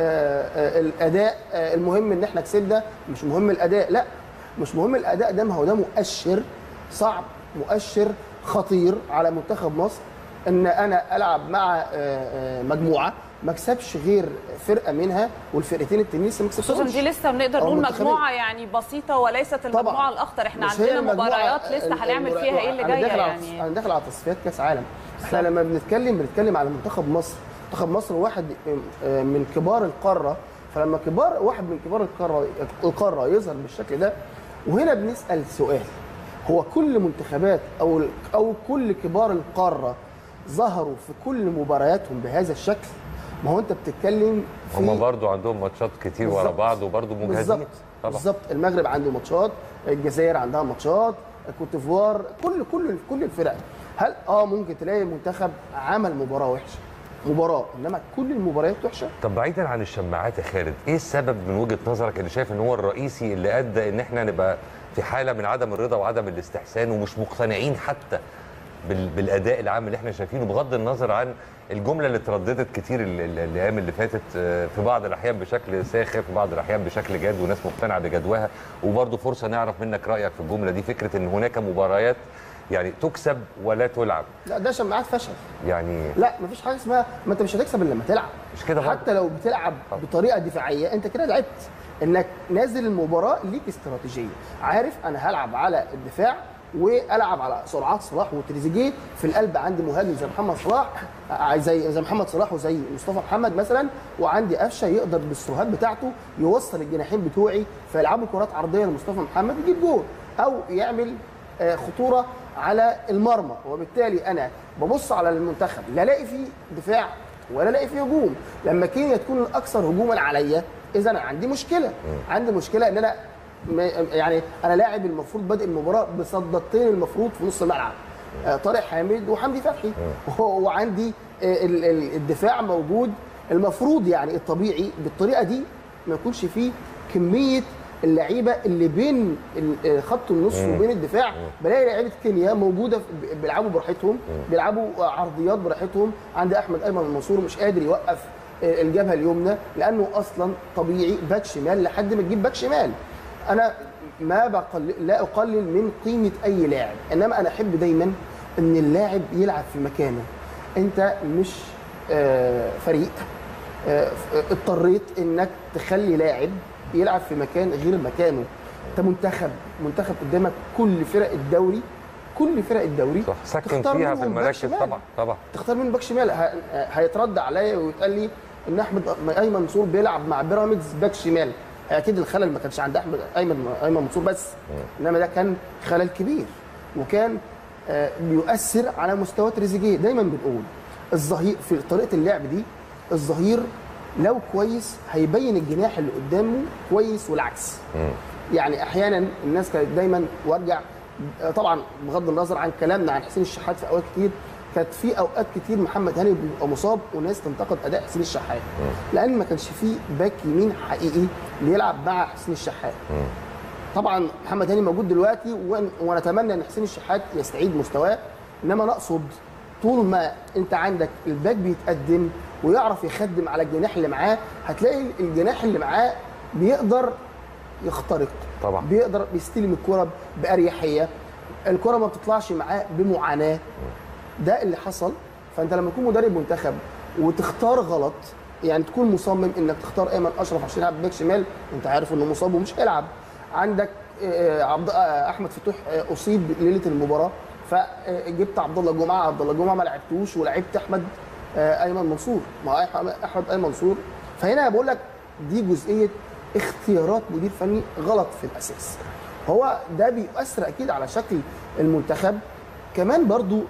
الاداء المهم ان احنا كسبنا، مش مهم الاداء، لا مش مهم الاداء ده، ما هو ده مؤشر صعب، مؤشر خطير على منتخب مصر، ان انا العب مع مجموعه ما اكسبش غير فرقه منها، والفرقتين التانيين لسه ما كسبوش. خصوصا دي لسه بنقدر نقول مجموعه يعني بسيطه وليست المجموعه الاخطر، احنا عندنا مباريات لسه هنعمل فيها ايه اللي جايه يعني. انا داخل على تصفيات كاس عالم، احنا لما بنتكلم بنتكلم على منتخب مصر، منتخب مصر واحد من كبار القاره، فلما كبار واحد من كبار القاره القاره يظهر بالشكل ده، وهنا بنسال سؤال، هو كل منتخبات او او كل كبار القاره ظهروا في كل مبارياتهم بهذا الشكل؟ ما هو انت بتتكلم في هم برضو عندهم ماتشات كتير ورا بعض وبرضو مجهدين. طبعا بالظبط. المغرب عنده ماتشات، الجزائر عندها ماتشات، كوت ديفوار، كل كل كل الفرق. هل اه ممكن تلاقي منتخب عمل مباراه وحشه مباراه، انما كل المباريات وحشه؟ طب بعيدا عن الشماعات يا خالد، ايه السبب من وجهه نظرك اللي شايف ان هو الرئيسي اللي ادى ان احنا نبقى في حاله من عدم الرضا وعدم الاستحسان ومش مقتنعين حتى بالاداء العام اللي احنا شايفينه، بغض النظر عن الجمله اللي اترددت كتير الايام اللي فاتت في بعض الاحيان بشكل ساخر، في بعض الاحيان بشكل جاد وناس مقتنعه بجدواها، وبرضه فرصه نعرف منك رايك في الجمله دي، فكره ان هناك مباريات يعني تكسب ولا تلعب. لا ده شماعات فشل. يعني لا مفيش حاجه اسمها ما انت مش هتكسب الا لما تلعب. مش كده برضه. حتى لو بتلعب بطريقه دفاعيه انت كده لعبت، انك نازل المباراه ليك استراتيجيه، عارف انا هلعب على الدفاع والعب على سرعات صلاح وتريزيجيه، في القلب عندي مهاجم زي محمد صلاح زي زي محمد صلاح وزي مصطفى محمد مثلا، وعندي قفشه يقدر بالسرعات بتاعته يوصل الجناحين بتوعي فيلعبوا كرات عرضيه لمصطفى محمد يجيب جول او يعمل خطوره على المرمى، وبالتالي انا ببص على المنتخب لا الاقي فيه دفاع ولا الاقي فيه هجوم. لما كينيا تكون الاكثر هجوما عليا اذا انا عندي مشكله، عندي مشكله ان انا يعني انا لاعب المفروض بادئ المباراه بصدتين المفروض في نص الملعب، طارق حامد وحمدي فتحي، وعندي الدفاع موجود المفروض يعني الطبيعي بالطريقه دي ما يكونش فيه كميه اللعيبه اللي بين خط النص وبين الدفاع. بلاقي لعيبه كينيا موجوده بيلعبوا براحتهم، بيلعبوا عرضيات براحتهم، عندي احمد ايمن المنصور مش قادر يوقف الجبهه اليمنى لانه اصلا طبيعي باك شمال لحد ما تجيب باك شمال. انا ما بقل لا اقلل من قيمه اي لاعب، انما انا احب دايما ان اللاعب يلعب في مكانه. انت مش فريق اضطريت انك تخلي لاعب يلعب في مكان غير مكانه. انت منتخب منتخب قدامك كل فرق الدوري كل فرق الدوري صح، سكن فيها في المراكز طبعا طبعا تختار منه باك شمال. هيترد عليا ويتقال لي ان احمد ايمن منصور بيلعب مع بيراميدز باك شمال، اكيد الخلل ما كانش عند احمد ايمن ايمن منصور بس، انما ده كان خلل كبير وكان بيؤثر على مستوى تريزيجيه. دايما بنقول الظهير في طريقه اللعب دي الظهير لو كويس هيبين الجناح اللي قدامه كويس والعكس. يعني احيانا الناس كانت دايما وارجع طبعا بغض النظر عن كلامنا عن حسين الشحات في اوقات كتير، كانت في اوقات كتير محمد هاني بيبقى مصاب وناس تنتقد اداء حسين الشحات لان ما كانش فيه باك يمين حقيقي اللي يلعب مع حسين الشحات. طبعا محمد هاني موجود دلوقتي ونتمنى ان حسين الشحات يستعيد مستواه، انما نقصد طول ما انت عندك الباك بيتقدم ويعرف يخدم على الجناح اللي معاه، هتلاقي الجناح اللي معاه بيقدر يخترق طبعا، بيقدر بيستلم الكرة بأريحية، الكرة ما بتطلعش معاه بمعاناة. ده اللي حصل. فانت لما تكون مدرب منتخب وتختار غلط، يعني تكون مصمم انك تختار ايمن اشرف عشان يلعب باك شمال، انت عارف انه مصاب ومش هيلعب. عندك عبد احمد فتوح اصيب ليله المباراه فجبت عبد الله جمعه، عبد الله جمعه ما لعبتوش ولعبت احمد ايمن منصور، ما احمد ايمن منصور. فهنا بقول لك دي جزئيه اختيارات مدير فني غلط في الاساس. هو ده بيؤثر اكيد على شكل المنتخب. كمان برضو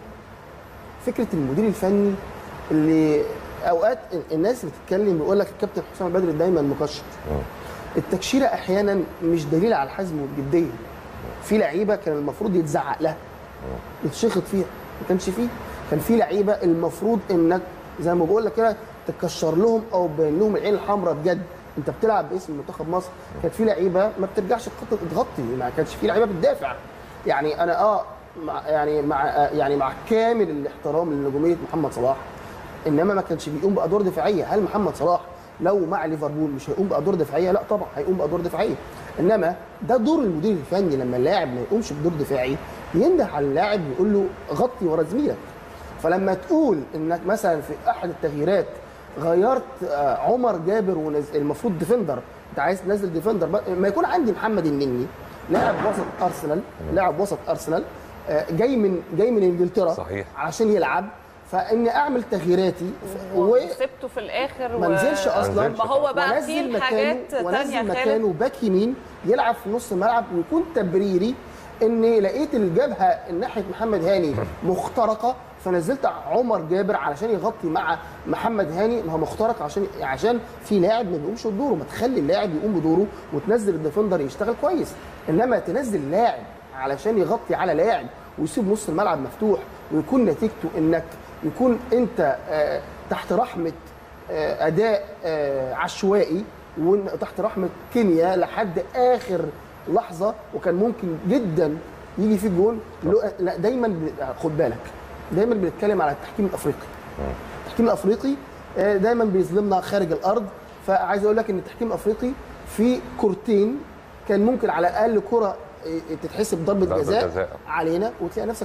فكره المدير الفني اللي اوقات الناس بتتكلم بيقول لك الكابتن حسام البدري دايما مكشر. التكشيره احيانا مش دليل على الحزم والجديه. في لعيبه كان المفروض يتزعق لها يتشخط فيها، ما كانش فيه. كان في لعيبه المفروض انك زي ما بقول لك كده تكشر لهم او تبين لهم العين الحمراء بجد، انت بتلعب باسم منتخب مصر. كانت في لعيبه ما بترجعش تغطي، ما كانش في لعيبه بتدافع. يعني انا اه مع يعني مع يعني مع كامل الاحترام لنجوميه محمد صلاح، انما ما كانش بيقوم بادوار دفاعيه. هل محمد صلاح لو مع ليفربول مش هيقوم بادوار دفاعيه؟ لا طبعا هيقوم بادوار دفاعيه، انما ده دور المدير الفني. لما اللاعب ما يقومش بدور دفاعي ينده على اللاعب ويقول له غطي ورا زميلك. فلما تقول انك مثلا في احد التغييرات غيرت عمر جابر ونزل المفروض ديفندر، انت عايز تنزل ديفندر، ما يكون عندي محمد النني لاعب وسط ارسنال، لاعب وسط ارسنال جاي من جاي من انجلترا صحيح عشان يلعب، فاني اعمل تغييراتي وسبته في الاخر ما نزلش اصلا. ما هو بقى في حاجات ثانيه مكانه باك يمين يلعب في نص الملعب ويكون تبريري اني لقيت الجبهه ناحيه محمد هاني مخترقه، فنزلت عمر جابر علشان يغطي مع محمد هاني. ما هو مخترق عشان عشان في لاعب ما بيقومش بدوره، ما تخلي اللاعب يقوم بدوره وتنزل الديفندر يشتغل كويس. انما تنزل لاعب علشان يغطي على لاعب ويسيب نص الملعب مفتوح ويكون نتيجته انك يكون انت آه تحت رحمه آه اداء آه عشوائي وتحت رحمه كينيا لحد اخر لحظه، وكان ممكن جدا يجي فيه جول. لا دايما خد بالك، دايما بنتكلم على التحكيم الافريقي. التحكيم الافريقي دايما بيظلمنا خارج الارض. فعايز اقول لك ان التحكيم الافريقي في كورتين كان ممكن على الاقل كره تتحسب ضربه جزاء علينا وتلاقي نفسك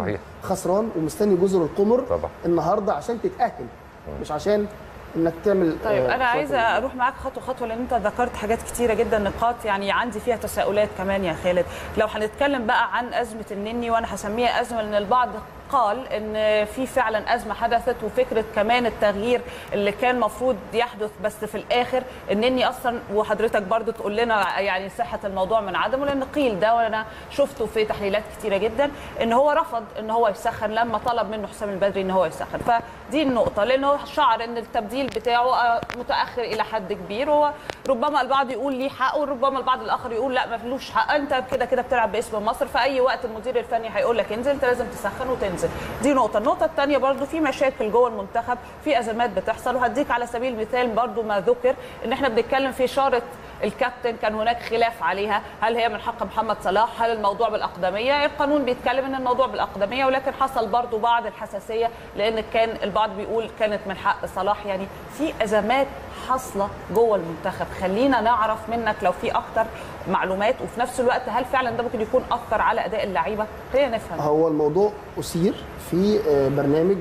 خسران ومستني جزر القمر طبعا النهارده عشان تتاهل، مش عشان انك تعمل. طيب انا عايزه اروح معاك خطوه خطوه لان انت ذكرت حاجات كتيره جدا، نقاط يعني عندي فيها تساؤلات كمان يا خالد. لو هنتكلم بقى عن ازمه النني، وانا هسميها ازمه لان البعض قال ان في فعلا ازمه حدثت، وفكره كمان التغيير اللي كان مفروض يحدث بس في الاخر النني اصلا، وحضرتك برضو تقول لنا يعني صحه الموضوع من عدمه، لان قيل ده وانا شفته في تحليلات كتيره جدا ان هو رفض ان هو يسخن لما طلب منه حسام البدري ان هو يسخن. فدي النقطه، لانه شعر ان التبديل بتاعه متاخر الى حد كبير، وربما البعض يقول ليه حق وربما البعض الاخر يقول لا ما فيلوش حق، انت كده كده بتلعب باسم مصر، في اي وقت المدير الفني هيقول لك انزل انت لازم تسخن وتنزل. دي نقطة. النقطة الثانية برضو في مشاكل جوه المنتخب، في أزمات بتحصل، وهديك على سبيل المثال برضو ما ذكر إن احنا بنتكلم في إشارة الكابتن كان هناك خلاف عليها، هل هي من حق محمد صلاح؟ هل الموضوع بالأقدمية؟ القانون بيتكلم إن الموضوع بالأقدمية، ولكن حصل برضو بعض الحساسية لأن كان البعض بيقول كانت من حق صلاح. يعني في أزمات حاصلة جوه المنتخب، خلينا نعرف منك لو في أكتر معلومات، وفي نفس الوقت هل فعلا ده ممكن يكون أثر على أداء اللعيبة؟ خلينا نفهم. هو الموضوع أثير في برنامج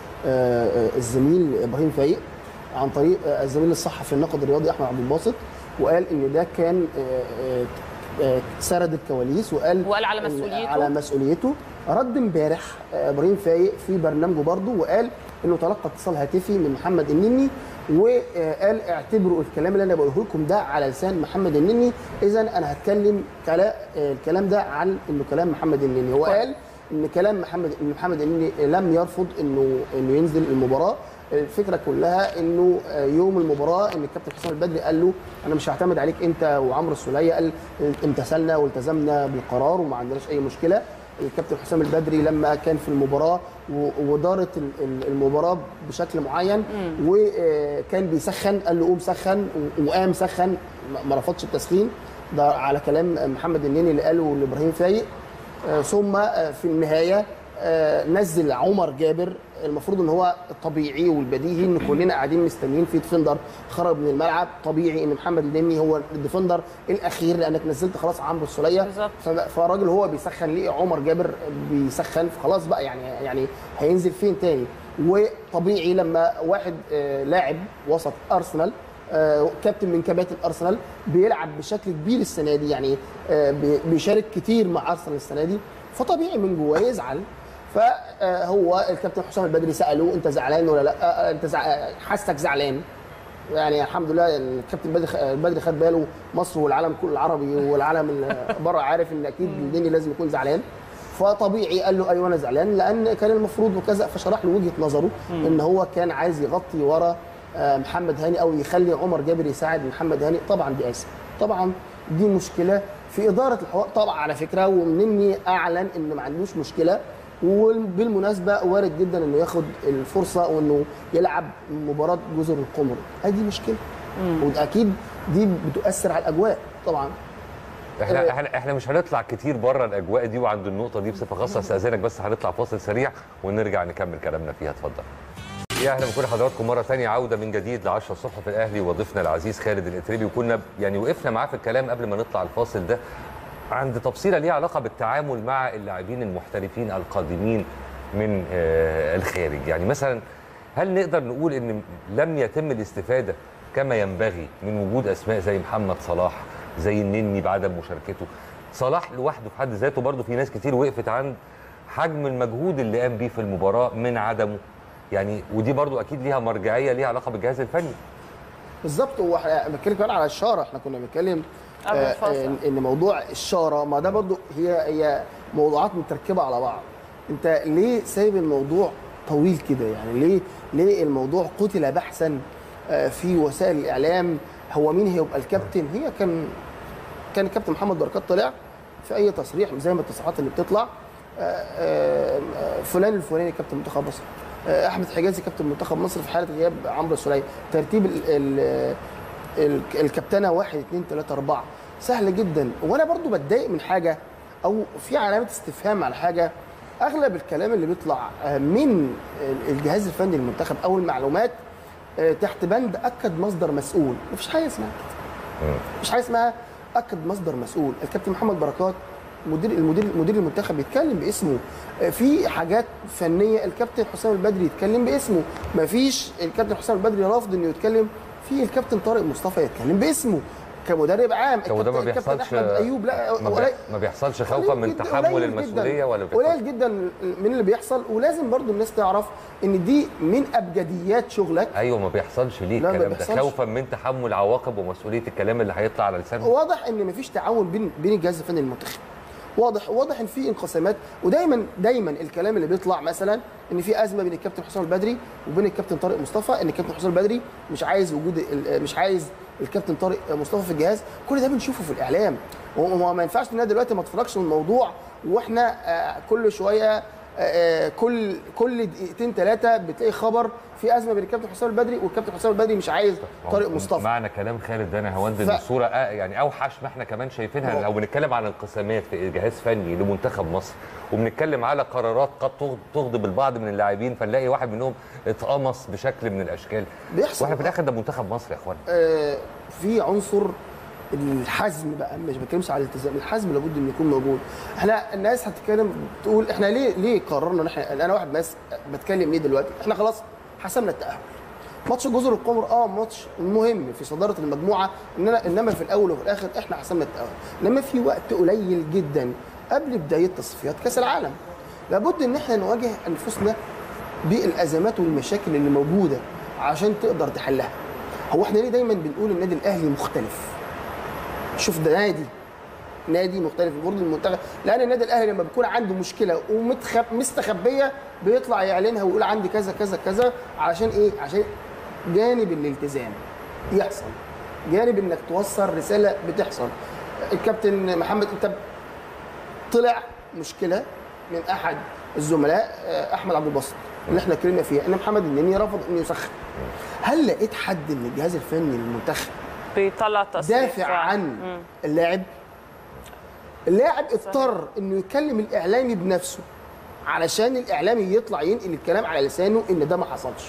الزميل إبراهيم فايق عن طريق الزميل الصحفي الناقد الرياضي أحمد عبد الباسط، وقال إن ده كان سرد الكواليس وقال وقال على مسؤوليته على مسؤوليته. رد امبارح إبراهيم فايق في برنامجه برضه وقال إنه تلقى اتصال هاتفي من محمد النني، وقال اعتبروا الكلام اللي انا بقوله لكم ده على لسان محمد النني، اذا انا هتكلم الكلام ده عن انه كلام محمد النني. هو قال ان كلام محمد ان محمد النني لم يرفض انه انه ينزل المباراه. الفكره كلها انه يوم المباراه ان الكابتن حسام البدري قال له انا مش هعتمد عليك انت وعمرو السوليه، قال امتثلنا والتزمنا بالقرار وما عندناش اي مشكله. الكابتن حسام البدري لما كان في المباراه ودارت المباراه بشكل معين وكان بيسخن قال له قوم سخن وقام سخن، ما رفضش التسخين ده على كلام محمد النني اللي قاله لابراهيم فايق. ثم في النهايه نزل عمر جابر. المفروض ان هو الطبيعي والبديهي ان كلنا قاعدين مستنيين في ديفندر خرج من الملعب، طبيعي ان محمد النني هو الديفندر الاخير لانك نزلت خلاص عمرو السوليه، فالراجل هو بيسخن ليه عمر جابر بيسخن خلاص بقى يعني يعني هينزل فين تاني. وطبيعي لما واحد لاعب وسط ارسنال كابتن من كباتن ارسنال بيلعب بشكل كبير السنه دي، يعني بيشارك كتير مع ارسنال السنه دي، فطبيعي من جواه يزعل. فهو الكابتن حسام البدري ساله انت زعلان ولا لا؟ انت زع... حاسك زعلان. يعني الحمد لله الكابتن البدري البدري خد باله، مصر والعالم كله العربي والعالم بره عارف ان اكيد الدنيا لازم يكون زعلان، فطبيعي قال له ايوه انا زعلان لان كان المفروض وكذا، فشرح له وجهه نظره ان هو كان عايز يغطي ورا محمد هاني او يخلي عمر جابر يساعد محمد هاني. طبعا دي اسف، طبعا دي مشكله في اداره الحوار طبعا على فكره، ومني اعلن ان ما عندوش مشكله، وبالمناسبه وارد جدا انه ياخد الفرصه وانه يلعب مباراه جزر القمر، هذه مشكله واكيد دي بتؤثر على الاجواء طبعا. احنا احنا احنا مش هنطلع كتير بره الاجواء دي وعند النقطه دي بصفه خاصه، استاذنك بس هنطلع فاصل سريع ونرجع نكمل كلامنا فيها. اتفضل. يا اهلا بكل حضراتكم مره ثانيه، عوده من جديد ل عشرة الصبح في الاهلي وضيفنا العزيز خالد الاتريبي، وكنا يعني وقفنا معاه في الكلام قبل ما نطلع الفاصل ده عند تفصيله ليها علاقه بالتعامل مع اللاعبين المحترفين القادمين من الخارج. يعني مثلا هل نقدر نقول ان لم يتم الاستفاده كما ينبغي من وجود اسماء زي محمد صلاح، زي النني بعدم مشاركته؟ صلاح لوحده في حد ذاته برضه في ناس كتير وقفت عند حجم المجهود اللي قام بيه في المباراه من عدمه، يعني ودي برضو اكيد ليها مرجعيه ليها علاقه بالجهاز الفني. بالظبط، واحنا بنتكلم كمان على الشاره، احنا كنا بنتكلم آه ان موضوع الشاره ما ده برضو هي هي موضوعات متركبه على بعض. انت ليه سايب الموضوع طويل كده؟ يعني ليه ليه الموضوع قتل بحثا في وسائل الاعلام؟ هو مين هيبقى الكابتن؟ هي كان كان الكابتن محمد بركات طلع في اي تصريح زي ما التصريحات اللي بتطلع فلان الفلاني كابتن منتخب مصر، احمد حجازي كابتن منتخب مصر في حاله غياب عمرو السوليه، ترتيب ال ال الكابتنه واحد اثنين ثلاثة أربعة سهل جدا. وانا برضو بتضايق من حاجه او في علامه استفهام على حاجه. اغلب الكلام اللي بيطلع من الجهاز الفني للمنتخب او المعلومات تحت بند اكد مصدر مسؤول. مفيش حاجه اسمها كده، مفيش حاجه اسمها اكد مصدر مسؤول. الكابتن محمد بركات مدير المدير مدير المنتخب يتكلم باسمه، في حاجات فنيه الكابتن حسام البدري يتكلم باسمه، مفيش الكابتن حسام البدري رافض انه يتكلم، في الكابتن طارق مصطفى يتكلم باسمه كمدرب عام. هو ده ما بيحصلش ايوب لا ما بيحصلش خوفا من تحمل المسؤوليه ولا قليل جدا من اللي بيحصل. ولازم برضو الناس تعرف ان دي من ابجديات شغلك. ايوه ما بيحصلش ليه الكلام ده؟ خوفا من تحمل عواقب ومسؤوليه الكلام اللي هيطلع على لسانه. واضح ان مفيش تعاون بين بين الجهاز الفني للمنتخب، واضح واضح ان في انقسامات. ودايما دايما الكلام اللي بيطلع مثلا ان في ازمه بين الكابتن حسام البدري وبين الكابتن طارق مصطفى، ان الكابتن حسام البدري مش عايز وجود مش عايز الكابتن طارق مصطفى في الجهاز. كل ده بنشوفه في الاعلام، وما ينفعش ان دلوقتي ما اتفرجش من الموضوع واحنا كل شويه كل كل دقيقتين ثلاثه بتلاقي خبر في ازمه بين الكابتن حسام البدري والكابتن حسام البدري مش عايز طارق مصطفى. معنى كلام خالد ده انا هوند ف... الصوره يعني اوحش ما احنا كمان شايفينها. لو بنتكلم عن انقسامات في جهاز فني لمنتخب مصر وبنتكلم على قرارات قد تغضب البعض من اللاعبين، فنلاقي واحد منهم اتقمص بشكل من الاشكال بيحصل. واحنا في الاخر ده منتخب مصر يا اخوانا. آه في عنصر الحزم بقى، مش بتكلمش على الالتزام، الحزم لابد انه يكون موجود. احنا الناس هتتكلم تقول احنا ليه ليه قررنا ان احنا، انا واحد ناس بتكلم ليه دلوقتي؟ احنا خلاص حسمنا التاهل. ماتش جزر القمر اه ماتش مهم في صداره المجموعه، اننا انما في الاول وفي الاخر احنا حسمنا التاهل. انما في وقت قليل جدا قبل بدايه تصفيات كاس العالم، لابد ان احنا نواجه انفسنا بالازمات والمشاكل اللي موجوده عشان تقدر تحلها. هو احنا ليه دايما بنقول النادي الاهلي مختلف؟ شوف ده نادي نادي مختلف المفروض المنتخب، لان النادي الاهلي لما بيكون عنده مشكله ومستخبيه بيطلع يعلنها ويقول عندي كذا كذا كذا. علشان ايه؟ عشان جانب الالتزام يحصل، جانب انك توصل رساله بتحصل. الكابتن محمد انت طلع مشكله من احد الزملاء احمد عبد الباسط اللي احنا اتكلمنا فيها ان محمد النني رفض انه يسخن. هل لقيت حد من الجهاز الفني للمنتخب بيطلع تصريح دافع عن اللاعب؟ اللاعب اضطر انه يكلم الاعلامي بنفسه علشان الاعلامي يطلع ينقل الكلام على لسانه ان ده ما حصلش.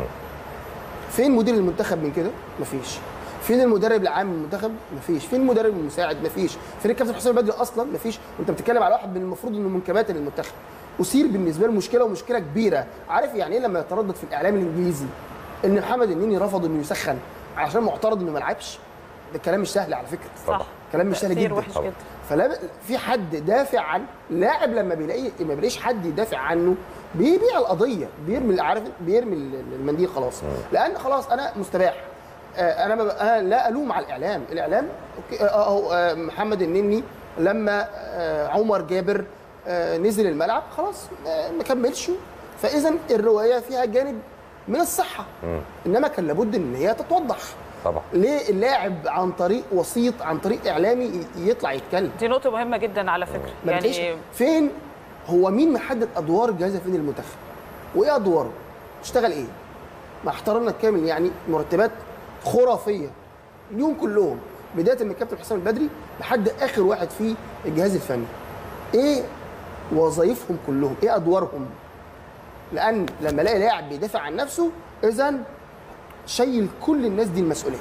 فين مدير المنتخب من كده؟ مفيش. فين المدرب العام للمنتخب؟ مفيش. فين المدرب المساعد؟ مفيش. فين الكابتن حسام البدري اصلا؟ مفيش. وانت بتتكلم على واحد من المفروض انه من كباتن المنتخب. اثير بالنسبه له مشكله ومشكله كبيره. عارف يعني ايه لما يتردد في الاعلام الانجليزي ان محمد النني رفض انه يسخن عشان معترض انه ما لعبش؟ ده كلام مش سهل على فكره. صح. كلام مش سهل جدا. جدا. فلا في حد دافع عن لاعب لما بيلاقي ما بيلاقيش حد يدافع عنه بيبيع القضيه، بيرمي عارف بيرمي المنديل خلاص. لان خلاص انا مستباح. انا انا لا الوم على الاعلام، الاعلام اوكي محمد النني لما عمر جابر نزل الملعب خلاص ما كملش، فاذا الروايه فيها جانب من الصحه. انما كان لابد ان هي تتوضح. طبعا. ليه اللاعب عن طريق وسيط عن طريق اعلامي يطلع يتكلم؟ دي نقطه مهمه جدا على فكره. يعني فين هو مين محدد ادوار الجهاز الفني للمنتخب؟ وايه ادواره؟ اشتغل ايه؟ مع احترامنا الكامل يعني مرتبات خرافيه اليوم كلهم، بدايه من الكابتن حسام البدري لحد اخر واحد في الجهاز الفني. ايه وظائفهم كلهم؟ ايه ادوارهم؟ لان لما الاقي لاعب بيدافع عن نفسه اذا شيل كل الناس دي المسؤوليه.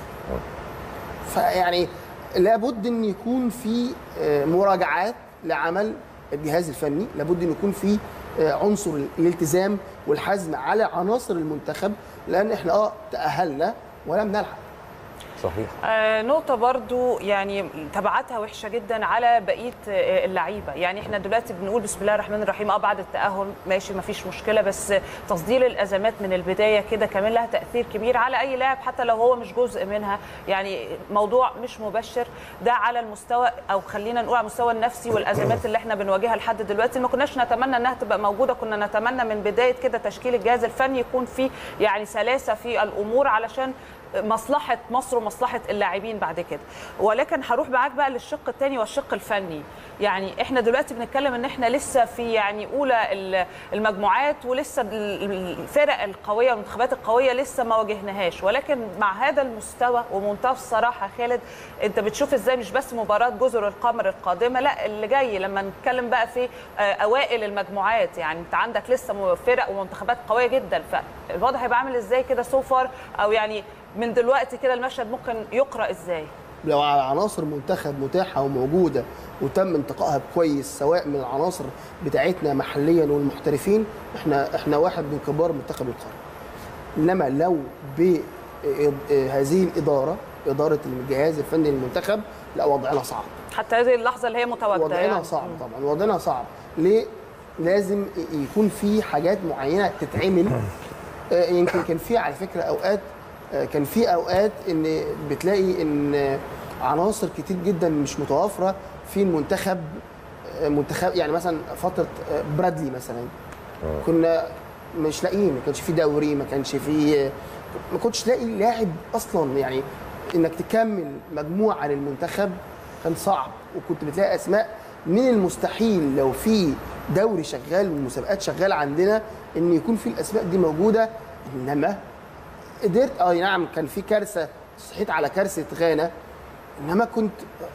فيعني لابد ان يكون في مراجعات لعمل الجهاز الفني، لابد ان يكون في عنصر الالتزام والحزم على عناصر المنتخب، لان احنا اه تاهلنا ولم نلعب. صحيح. آه نقطه برضو يعني تبعاتها وحشه جدا على بقيه اللعيبه. يعني احنا دلوقتي بنقول بسم الله الرحمن الرحيم اه بعد التاهل ماشي ما فيش مشكله، بس تصدير الازمات من البدايه كده كمان لها تاثير كبير على اي لاعب حتى لو هو مش جزء منها. يعني موضوع مش مبشر ده على المستوى، او خلينا نقول على المستوى النفسي والازمات اللي احنا بنواجهها لحد دلوقتي ما كناش نتمنى انها تبقى موجوده. كنا نتمنى من بدايه كده تشكيل الجهاز الفني يكون فيه يعني سلاسه في الامور علشان مصلحه مصر ومصلحه اللاعبين بعد كده. ولكن هروح معاك بقى للشق الثاني والشق الفني. يعني احنا دلوقتي بنتكلم ان احنا لسه في يعني اولى المجموعات، ولسه الفرق القويه والمنتخبات القويه لسه ما واجهناهاش، ولكن مع هذا المستوى ومنتهى الصراحه خالد انت بتشوف ازاي مش بس مباراه جزر القمر القادمه، لا اللي جاي لما نتكلم بقى في اوائل المجموعات. يعني انت عندك لسه فرق ومنتخبات قويه جدا، فالوضع هيبقى عامل ازاي كده سوفر، او يعني من دلوقتي كده المشهد ممكن يقرأ ازاي؟ لو على عناصر منتخب متاحه وموجوده وتم انتقائها كويس سواء من العناصر بتاعتنا محليا والمحترفين، احنا احنا واحد من كبار منتخب القاره. انما لو بهذه الاداره اداره الجهاز الفني للمنتخب لا وضعنا صعب. حتى هذه اللحظه اللي هي متواجده وضعنا يعني. صعب طبعا، وضعنا صعب. ليه؟ لازم يكون في حاجات معينه تتعمل. يمكن كان في على فكره اوقات كان في اوقات ان بتلاقي ان عناصر كتير جدا مش متوافره في المنتخب. منتخب يعني مثلا فتره برادلي مثلا كنا مش لاقيين، ما كانش في دوري، ما كانش في ما كنتش لاقي لاعب اصلا. يعني انك تكمل مجموعه للمنتخب كان صعب، وكنت بتلاقي اسماء من المستحيل لو في دوري شغال ومسابقات شغاله عندنا ان يكون في الاسماء دي موجوده. انما قدرت اه نعم كان في كارثه، صحيت على كارثه غانا، انما كنت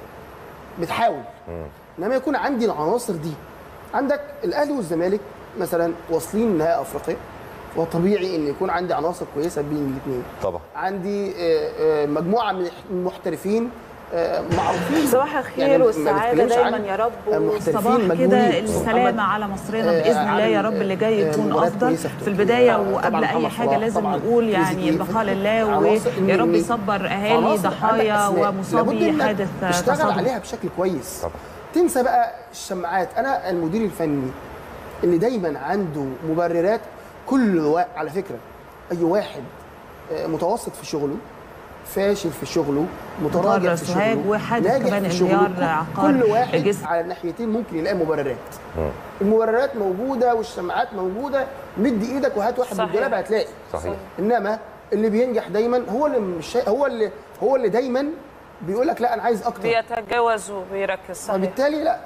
بتحاول. انما يكون عندي العناصر دي. عندك الاهلي والزمالك مثلا واصلين نهائي افريقيا، وطبيعي ان يكون عندي عناصر كويسه بين الاثنين. طبعا عندي مجموعه من المحترفين معروفين. صباح الخير يعني والسعاده دايما يا رب، وصباح كده السلامه على مصرنا باذن الله يا رب. اللي جاي يكون افضل. في البدايه وقبل اي حاجه لازم نقول يعني البقاء لله، ويا رب يصبر اهالي ضحايا ومصابي حادث اشتغل عليها بشكل كويس. طبعا. تنسى بقى الشماعات. انا المدير الفني اللي دايما عنده مبررات. كل واحد على فكره اي واحد متوسط في شغله، فاشل في شغله، متراجع في شغله، ناجح في شغله، كل واحد جسم. على الناحيتين ممكن يلاقي مبررات. م. المبررات موجوده والشماعات موجوده، مد ايدك وهات واحد من الدولاب هتلاقي. صحيح. انما اللي بينجح دايما هو اللي مش هو اللي هو اللي دايما بيقول لك لا انا عايز اكتر، بيتجاوز وبيركز. صحيح. وبالتالي لا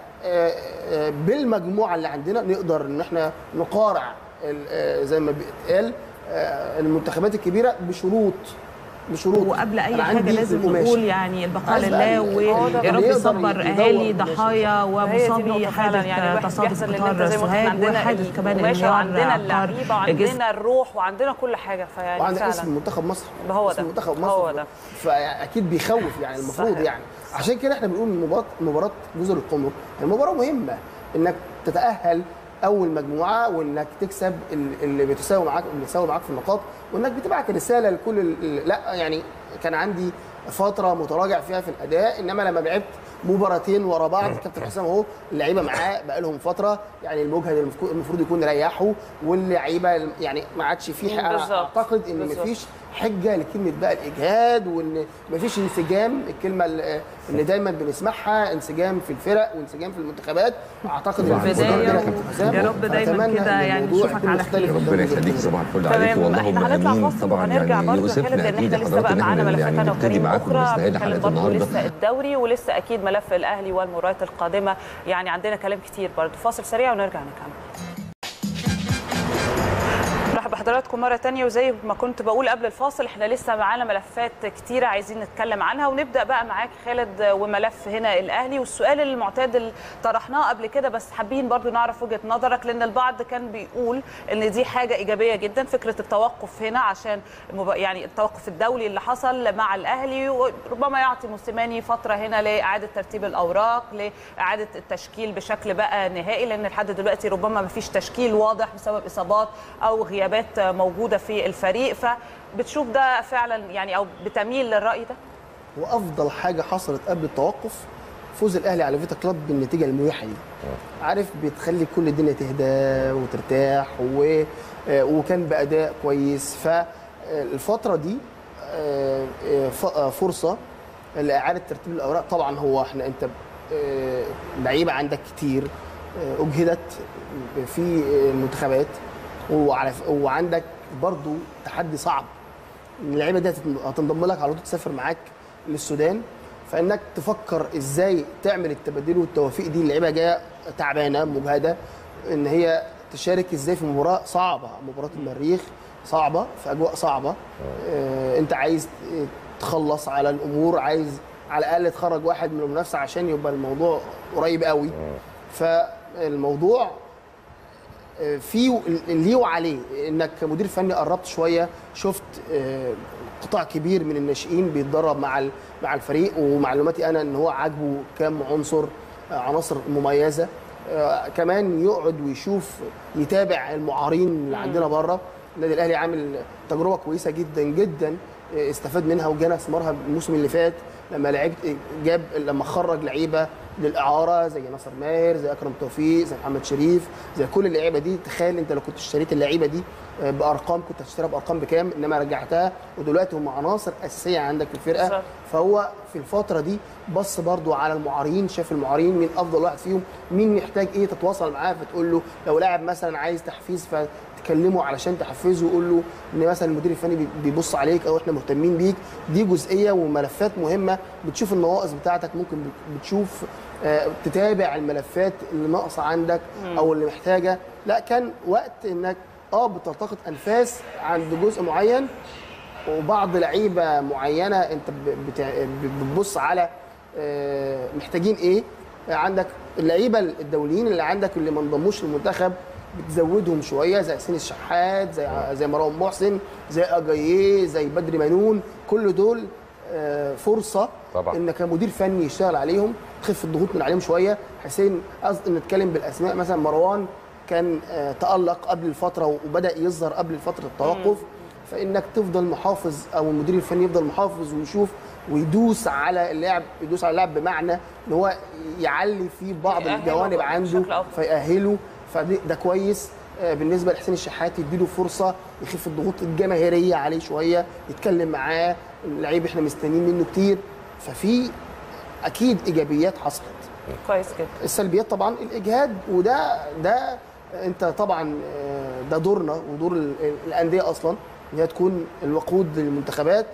بالمجموعه اللي عندنا نقدر ان احنا نقارع زي ما بيتقال المنتخبات الكبيره بشروط بشروط. وقبل اي حاجه لازم نقول يعني البقاء لله، ويا رب يصبر اهالي ضحايا ومصابي حادث يعني تصادف قطار سوهاج، وحادث كمان انهيار. عندنا اللعيبه وعندنا الروح وعندنا كل حاجه. فيعني وعندنا اسم منتخب مصر، هو ده منتخب مصر هو ده. فاكيد بيخوف يعني المفروض. صحيح. يعني عشان كده احنا بنقول مباراه مباراه جزر القمر المباراه مهمه، انك تتاهل اول مجموعه، وانك تكسب اللي بتساوي معاك اللي بتساوي معاك في النقاط، وانك بتبعت رساله لكل. لا يعني كان عندي فتره متراجع فيها في الاداء، انما لما لعبت مباراتين ورا بعض كابتن حسام اهو اللعيبه معاه بقى لهم فتره، يعني المجهد المفروض يكون ريحه، واللعيبه يعني ما عادش فيه. انا اعتقد ان مفيش حجه لكلمه بقى الاجهاد، وان مفيش انسجام، الكلمه اللي دايما بنسمعها انسجام في الفرق وانسجام في المنتخبات. اعتقد ان يا رب دايما كده يعني نشوفك على خير. ربنا يخليك. صباح الفل عليك والله. هنطلع فاصل وهنرجع برضه خالد، لان احنا لسه بقى معانا ملفات انا وكريم اخرى بنتكلم برضه لسه الدوري، ولسه اكيد ملف الاهلي والمباريات القادمه. يعني عندنا كلام كتير برضه. فاصل سريع ونرجع نكمل. بحضراتكم مرة تانية، وزي ما كنت بقول قبل الفاصل احنا لسه معانا ملفات كتيرة عايزين نتكلم عنها، ونبدأ بقى معاك خالد وملف هنا الأهلي، والسؤال المعتاد اللي طرحناه قبل كده، بس حابين برضو نعرف وجهة نظرك، لأن البعض كان بيقول إن دي حاجة إيجابية جدا فكرة التوقف هنا، عشان يعني التوقف الدولي اللي حصل مع الأهلي، وربما يعطي موسيماني فترة هنا لإعادة ترتيب الأوراق، لإعادة التشكيل بشكل بقى نهائي، لأن لحد دلوقتي ربما ما فيش تشكيل واضح بسبب إصابات أو غيابات موجودة في الفريق. فبتشوف ده فعلا يعني، أو بتميل للرأي ده؟ وافضل حاجه حصلت قبل التوقف فوز الاهلي على فيتا كلوب بالنتيجه المريحه دي. عارف بتخلي كل الدنيا تهدى وترتاح و... وكان باداء كويس. فالفتره دي فرصه لاعاده ترتيب الاوراق. طبعا هو احنا انت لعيبه عندك كتير اجهدت في المنتخبات، وعلى وعندك برضو تحدي صعب. اللعيبه دي هتنضم لك على طول تسافر معاك للسودان، فانك تفكر ازاي تعمل التبادل والتوافيق دي. اللعيبه جايه تعبانه مجهده، ان هي تشارك ازاي في مباراه صعبه، مباراه المريخ صعبه في اجواء صعبه. اه انت عايز تخلص على الامور، عايز على الاقل تخرج واحد من المنافسه عشان يبقى الموضوع قريب قوي. فالموضوع فيه ليه وعليه، انك كمدير فني قربت شويه، شفت قطاع كبير من الناشئين بيتدرب مع مع الفريق، ومعلوماتي انا ان هو عاجبه كام عنصر عناصر مميزه. كمان يقعد ويشوف يتابع المعارين اللي عندنا بره. النادي الاهلي عامل تجربه كويسه جدا جدا استفاد منها وجانا ثمارها الموسم اللي فات، لما لعبت جاب لما خرج لعيبه للاعاره زي ناصر ماهر، زي اكرم توفيق، زي محمد شريف، زي كل اللعيبه دي. تخيل انت لو كنت اشتريت اللعيبه دي بارقام كنت هتشتريها بارقام بكام، انما رجعتها ودلوقتي هم عناصر اساسيه عندك في الفرقه. صح. فهو في الفتره دي بص برضو على المعارين، شاف المعارين مين افضل واحد فيهم، مين محتاج ايه تتواصل معاه، فتقول له لو لاعب مثلا عايز تحفيز فتكلمه علشان تحفزه، وقول له ان مثلا المدير الفني بيبص عليك او احنا مهتمين بيك. دي جزئيه وملفات مهمه، بتشوف النواقص بتاعتك، ممكن بتشوف تتابع الملفات اللي ناقصه عندك او اللي محتاجه. لا كان وقت انك اه بتلتقط انفاس عند جزء معين وبعض لعيبه معينه انت بتبص على محتاجين ايه. عندك اللعيبه الدوليين اللي عندك اللي ما انضموش للمنتخب بتزودهم شويه، زي حسين الشحات، زي زي مروان محسن، زي اجاييه، زي بدري منون. كل دول فرصه طبعا انك كمدير فني يشتغل عليهم، تخف الضغوط من عليهم شويه. حسين قصدي نتكلم بالاسماء، مثلا مروان كان تألق قبل الفتره وبدا يظهر قبل فتره التوقف، فانك تفضل محافظ او المدير الفني يفضل محافظ ويشوف ويدوس على اللاعب، يدوس على اللاعب بمعنى ان هو يعلي فيه بعض الجوانب عنده فيأهله. فده كويس بالنسبه لحسين الشحات، يديله فرصه يخف الضغوط الجماهيريه عليه شويه، يتكلم معاه. اللعيب احنا مستنيين منه كتير، ففي اكيد ايجابيات حصلت. كويس كده. السلبيات طبعا الاجهاد، وده ده انت طبعا ده دورنا ودور الانديه اصلا ان هي تكون الوقود للمنتخبات،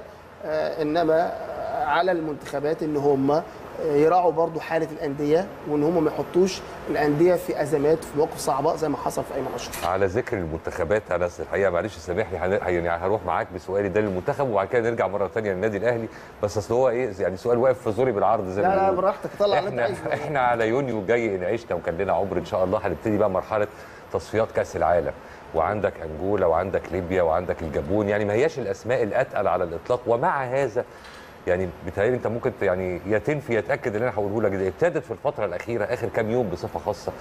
انما على المنتخبات ان هم يراعوا برضو حاله الانديه، وان هم ما يحطوش الانديه في ازمات في مواقف صعبه زي ما حصل في ايمن اشرف. على ذكر المنتخبات انا الحقيقه معلش سامحني يعني هروح معاك بسؤالي ده للمنتخب وبعد كده نرجع مره ثانيه للنادي الاهلي، بس اصل هو ايه يعني سؤال واقف في زوري بالعرض زي ما لا لا براحتك طلع اللي انت عايزه. احنا على يونيو جاي ان عشنا وكان لنا عمر ان شاء الله هنبتدي بقى مرحله تصفيات كاس العالم، وعندك انجولا وعندك ليبيا وعندك الجابون، يعني ما هياش الاسماء الاتقل على الاطلاق. ومع هذا يعني بتهيألي انت ممكن يعني يا تنفي يا تاكد اللي انا هقوله لك ده. ابتدت في الفتره الاخيره اخر كام يوم بصفه خاصه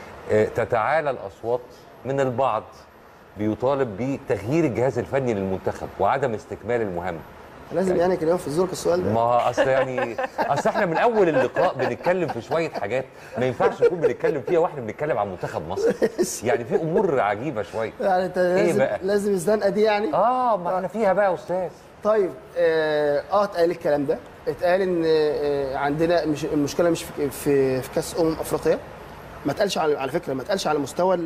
تتعالى الاصوات من البعض بيطالب بتغيير الجهاز الفني للمنتخب وعدم استكمال المهمه. لازم يعني كان ينفذ زورك السؤال ده. ما اصل يعني اصل احنا من اول اللقاء بنتكلم في شويه حاجات ما ينفعش نكون بنتكلم فيها واحنا بنتكلم عن منتخب مصر. يعني في امور عجيبه شويه. يعني انت لازم إيه بقى؟ لازم الزنقه دي يعني؟ اه ما احنا فيها بقى يا استاذ. طيب اه, آه اتقال الكلام ده، اتقال ان آه عندنا مش المشكله مش في في, في كاس امم افريقيا. ما اتقالش على على فكره ما اتقالش على المستوى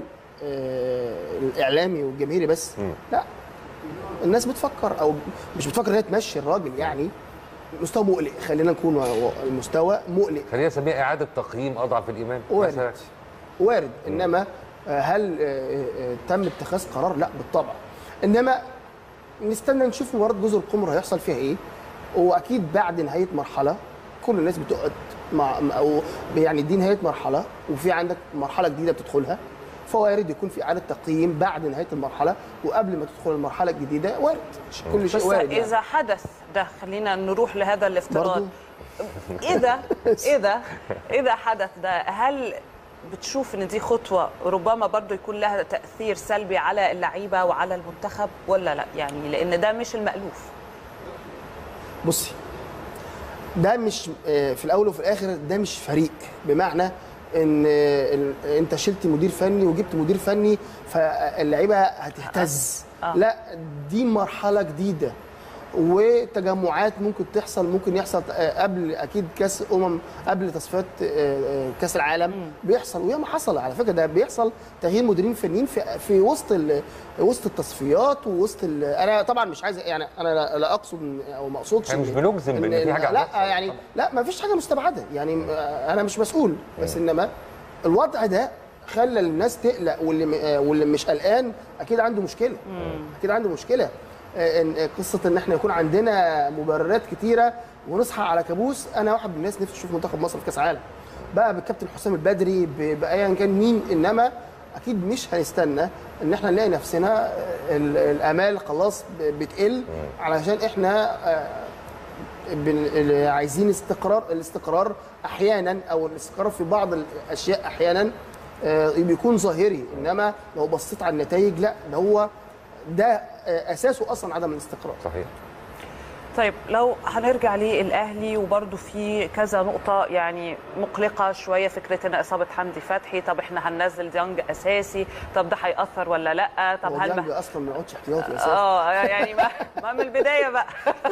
آه الاعلامي والجماهيري بس. م. لا الناس بتفكر او مش بتفكر هي تمشي الراجل، يعني مستوى مقلق، خلينا نكون المستوى مقلق، خلينا نسميها اعاده تقييم اضعف الايمان وارد مثلا. وارد انما هل تم اتخاذ قرار؟ لا بالطبع. انما نستنى نشوف مباراه جزر القمر هيحصل فيها ايه، واكيد بعد نهايه مرحله كل الناس بتقعد مع او يعني دي نهايه مرحله وفي عندك مرحله جديده بتدخلها، فوارد يكون في اعاده تقييم بعد نهايه المرحله وقبل ما تدخل المرحله الجديده، وارد كل شيء وارد. بس اذا يعني. حدث ده خلينا نروح لهذا الافتراض، اذا اذا اذا حدث ده، هل بتشوف ان دي خطوه ربما برضه يكون لها تاثير سلبي على اللعيبه وعلى المنتخب ولا لا؟ يعني لان ده مش المألوف. بصي ده مش في الاول وفي الاخر ده مش فريق، بمعنى ان انت شلت مدير فني وجبت مدير فني فاللعيبه هتهتز. آه. لا، دي مرحله جديده وتجمعات ممكن تحصل، ممكن يحصل قبل اكيد كاس امم، قبل تصفيات كاس العالم مم. بيحصل، وياما حصل على فكره، ده بيحصل تغيير مديرين فنيين في في وسط وسط التصفيات ووسط انا طبعا مش عايز يعني انا لا اقصد او ما اقصدش مش بنجزم بان في حاجه لا يعني لا ما فيش حاجه مستبعده يعني مم. انا مش مسؤول، بس مم. انما الوضع ده خلى الناس تقلق، واللي واللي مش قلقان اكيد عنده مشكله مم. اكيد عنده مشكله. قصه ان احنا يكون عندنا مبررات كتيره ونصحى على كابوس. انا واحد من الناس نفسي اشوف منتخب مصر في كاس عالم بقى بالكابتن حسام البدري بايا كان مين، انما اكيد مش هنستنى ان احنا نلاقي نفسنا الامال خلاص بتقل علشان احنا عايزين استقرار. الاستقرار احيانا او الاستقرار في بعض الاشياء احيانا بيكون ظاهري، انما لو بصيت على النتائج لا، ده هو ده اساسه اصلا عدم الاستقرار. صحيح. طيب لو هنرجع للاهلي وبرده في كذا نقطه يعني مقلقه شويه، فكره ان اصابه حمدي فتحي، طب احنا هننزل ديانج اساسي، طب ده هياثر ولا لا؟ طب هل ديانج اصلا ما يقعدش احتياطي اساسا اه يعني ما, ما من البدايه بقى.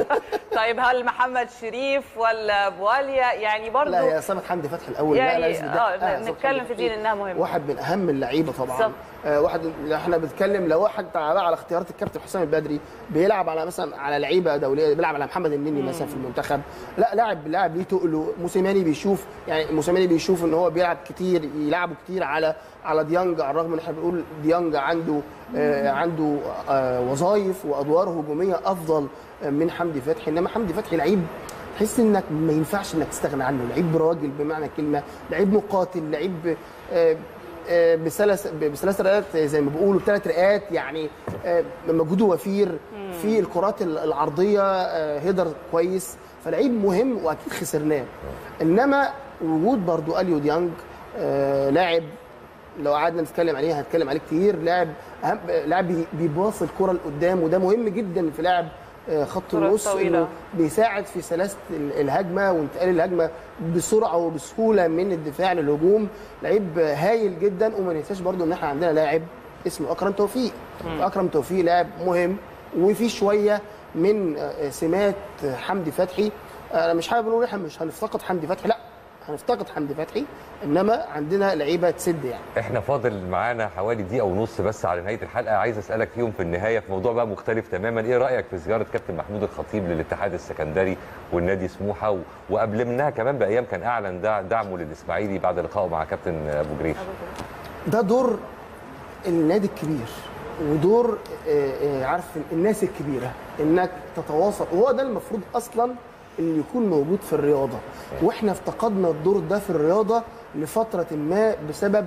طيب هل محمد شريف ولا بواليا يعني برضه؟ لا، يا اصابه حمدي فتحي الاول يعني لا لازم اه نتكلم في دي انها مهمه، واحد من اهم اللعيبه طبعا. آه واحد احنا بنتكلم لو واحد على على اختيارات الكابتن حسام البدري بيلعب على مثلا على لعيبه دوليه، بيلعب على محمد النني مثلا في المنتخب، لا لاعب لاعب ليه تقله. موسيماني بيشوف يعني موسيماني بيشوف ان هو بيلعب كتير، يلعبوا كتير على على ديانج، على الرغم ان احنا بنقول ديانج عنده آه عنده آه وظائف وادوار هجوميه افضل من حمدي فتحي، انما حمدي فتحي لعيب تحس انك ما ينفعش انك تستغنى عنه، لعيب راجل بمعنى الكلمه، لعيب مقاتل، لعيب آه بثلاث بثلاث رئات زي ما بيقولوا، بثلاث رئات يعني مجهوده وفير في الكرات العرضيه، هيدر كويس، فلعيب مهم واكيد خسرناه. انما وجود برضو اليو ديانج لاعب لو قعدنا نتكلم عليه هنتكلم عليه كتير، لاعب اهم لاعب بيباص الكره لقدام، وده مهم جدا في لاعب خط النص، انه بيساعد في سلاسه الهجمه وانتقال الهجمه بسرعه وبسهوله من الدفاع للهجوم. لعيب هايل جدا. وما ننساش برضو ان احنا عندنا لاعب اسمه اكرم توفيق. اكرم توفيق لاعب مهم وفي شويه من سمات حمدي فتحي. انا مش حابب نقول احنا مش هنفتقد حمدي فتحي، لا هنفتقد حمدي فتحي، انما عندنا لعيبه تسد يعني. احنا فاضل معانا حوالي دقيقه ونص بس على نهايه الحلقه، عايز اسالك فيهم في النهايه في موضوع بقى مختلف تماما. ايه رايك في زياره كابتن محمود الخطيب للاتحاد السكندري والنادي سموحه، وقبل منها كمان بايام كان اعلن دعمه للاسماعيلي بعد لقائه مع كابتن ابو جريش؟ ده دور النادي الكبير ودور عارف الناس الكبيره، انك تتواصل، وهو ده المفروض اصلا اللي يكون موجود في الرياضه، واحنا افتقدنا الدور ده في الرياضه لفتره ما بسبب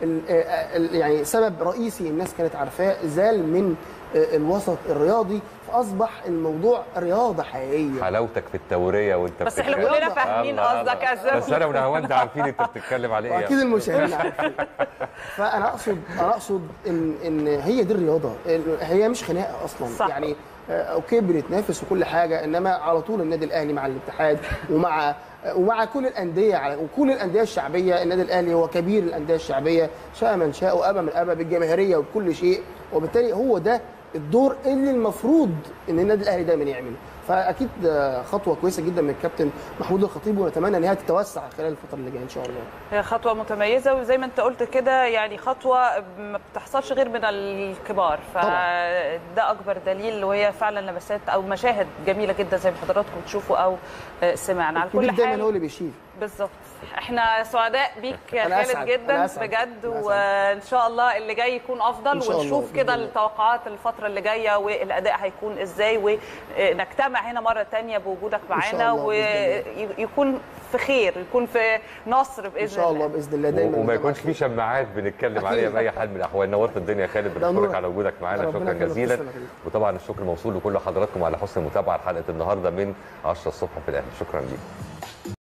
يعني سبب رئيسي الناس كانت عارفاه زال من الوسط الرياضي، فاصبح الموضوع رياضه حقيقيه. حلاوتك في التوريه وانت بس احنا كلنا فاهمين قصدك يا بس انا ونهاوند عارفين انت بتتكلم على ايه، اكيد المشاهدين عارفين. فانا اقصد انا اقصد ان ان هي دي الرياضه، هي مش خناقه اصلا صح. يعني اوكي بنتنافس وكل حاجه، انما على طول النادي الاهلي مع الاتحاد ومع ومع كل الانديه وكل الانديه الشعبيه. النادي الاهلي هو كبير الانديه الشعبيه، شاء من شاء وابى من ابى، بالجماهيريه وبكل شيء، وبالتالي هو ده الدور اللي المفروض ان النادي الاهلي دايما يعمله. فاكيد خطوه كويسه جدا من الكابتن محمود الخطيب، ونتمنى ان هي تتوسع خلال الفتره اللي جايه ان شاء الله. هي خطوه متميزه، وزي ما انت قلت كده يعني خطوه ما بتحصلش غير من الكبار، فده اكبر دليل، وهي فعلا لمسات او مشاهد جميله جدا زي ما حضراتكم تشوفوا او سمعنا. على كل حال دايما هو اللي بيشيل. بالظبط. احنا سعداء بيك يا خالد جدا بجد، وان شاء الله اللي جاي يكون افضل، ونشوف كده التوقعات الفتره اللي جايه والاداء هيكون ازاي، ونجتمع هنا مره ثانيه بوجودك معانا، ويكون في خير، يكون في نصر باذن الله. ان شاء الله باذن الله دايما، وما يكونش في شماعات بنتكلم عليها باي حال من الاحوال. نورت الدنيا يا خالد، بنشكرك على وجودك معانا، شكرا جزيلا. وطبعا الشكر موصول لكل حضراتكم على حسن المتابعه لحلقه النهارده من عشرة الصبح في الاهلي. شكرا ليكم.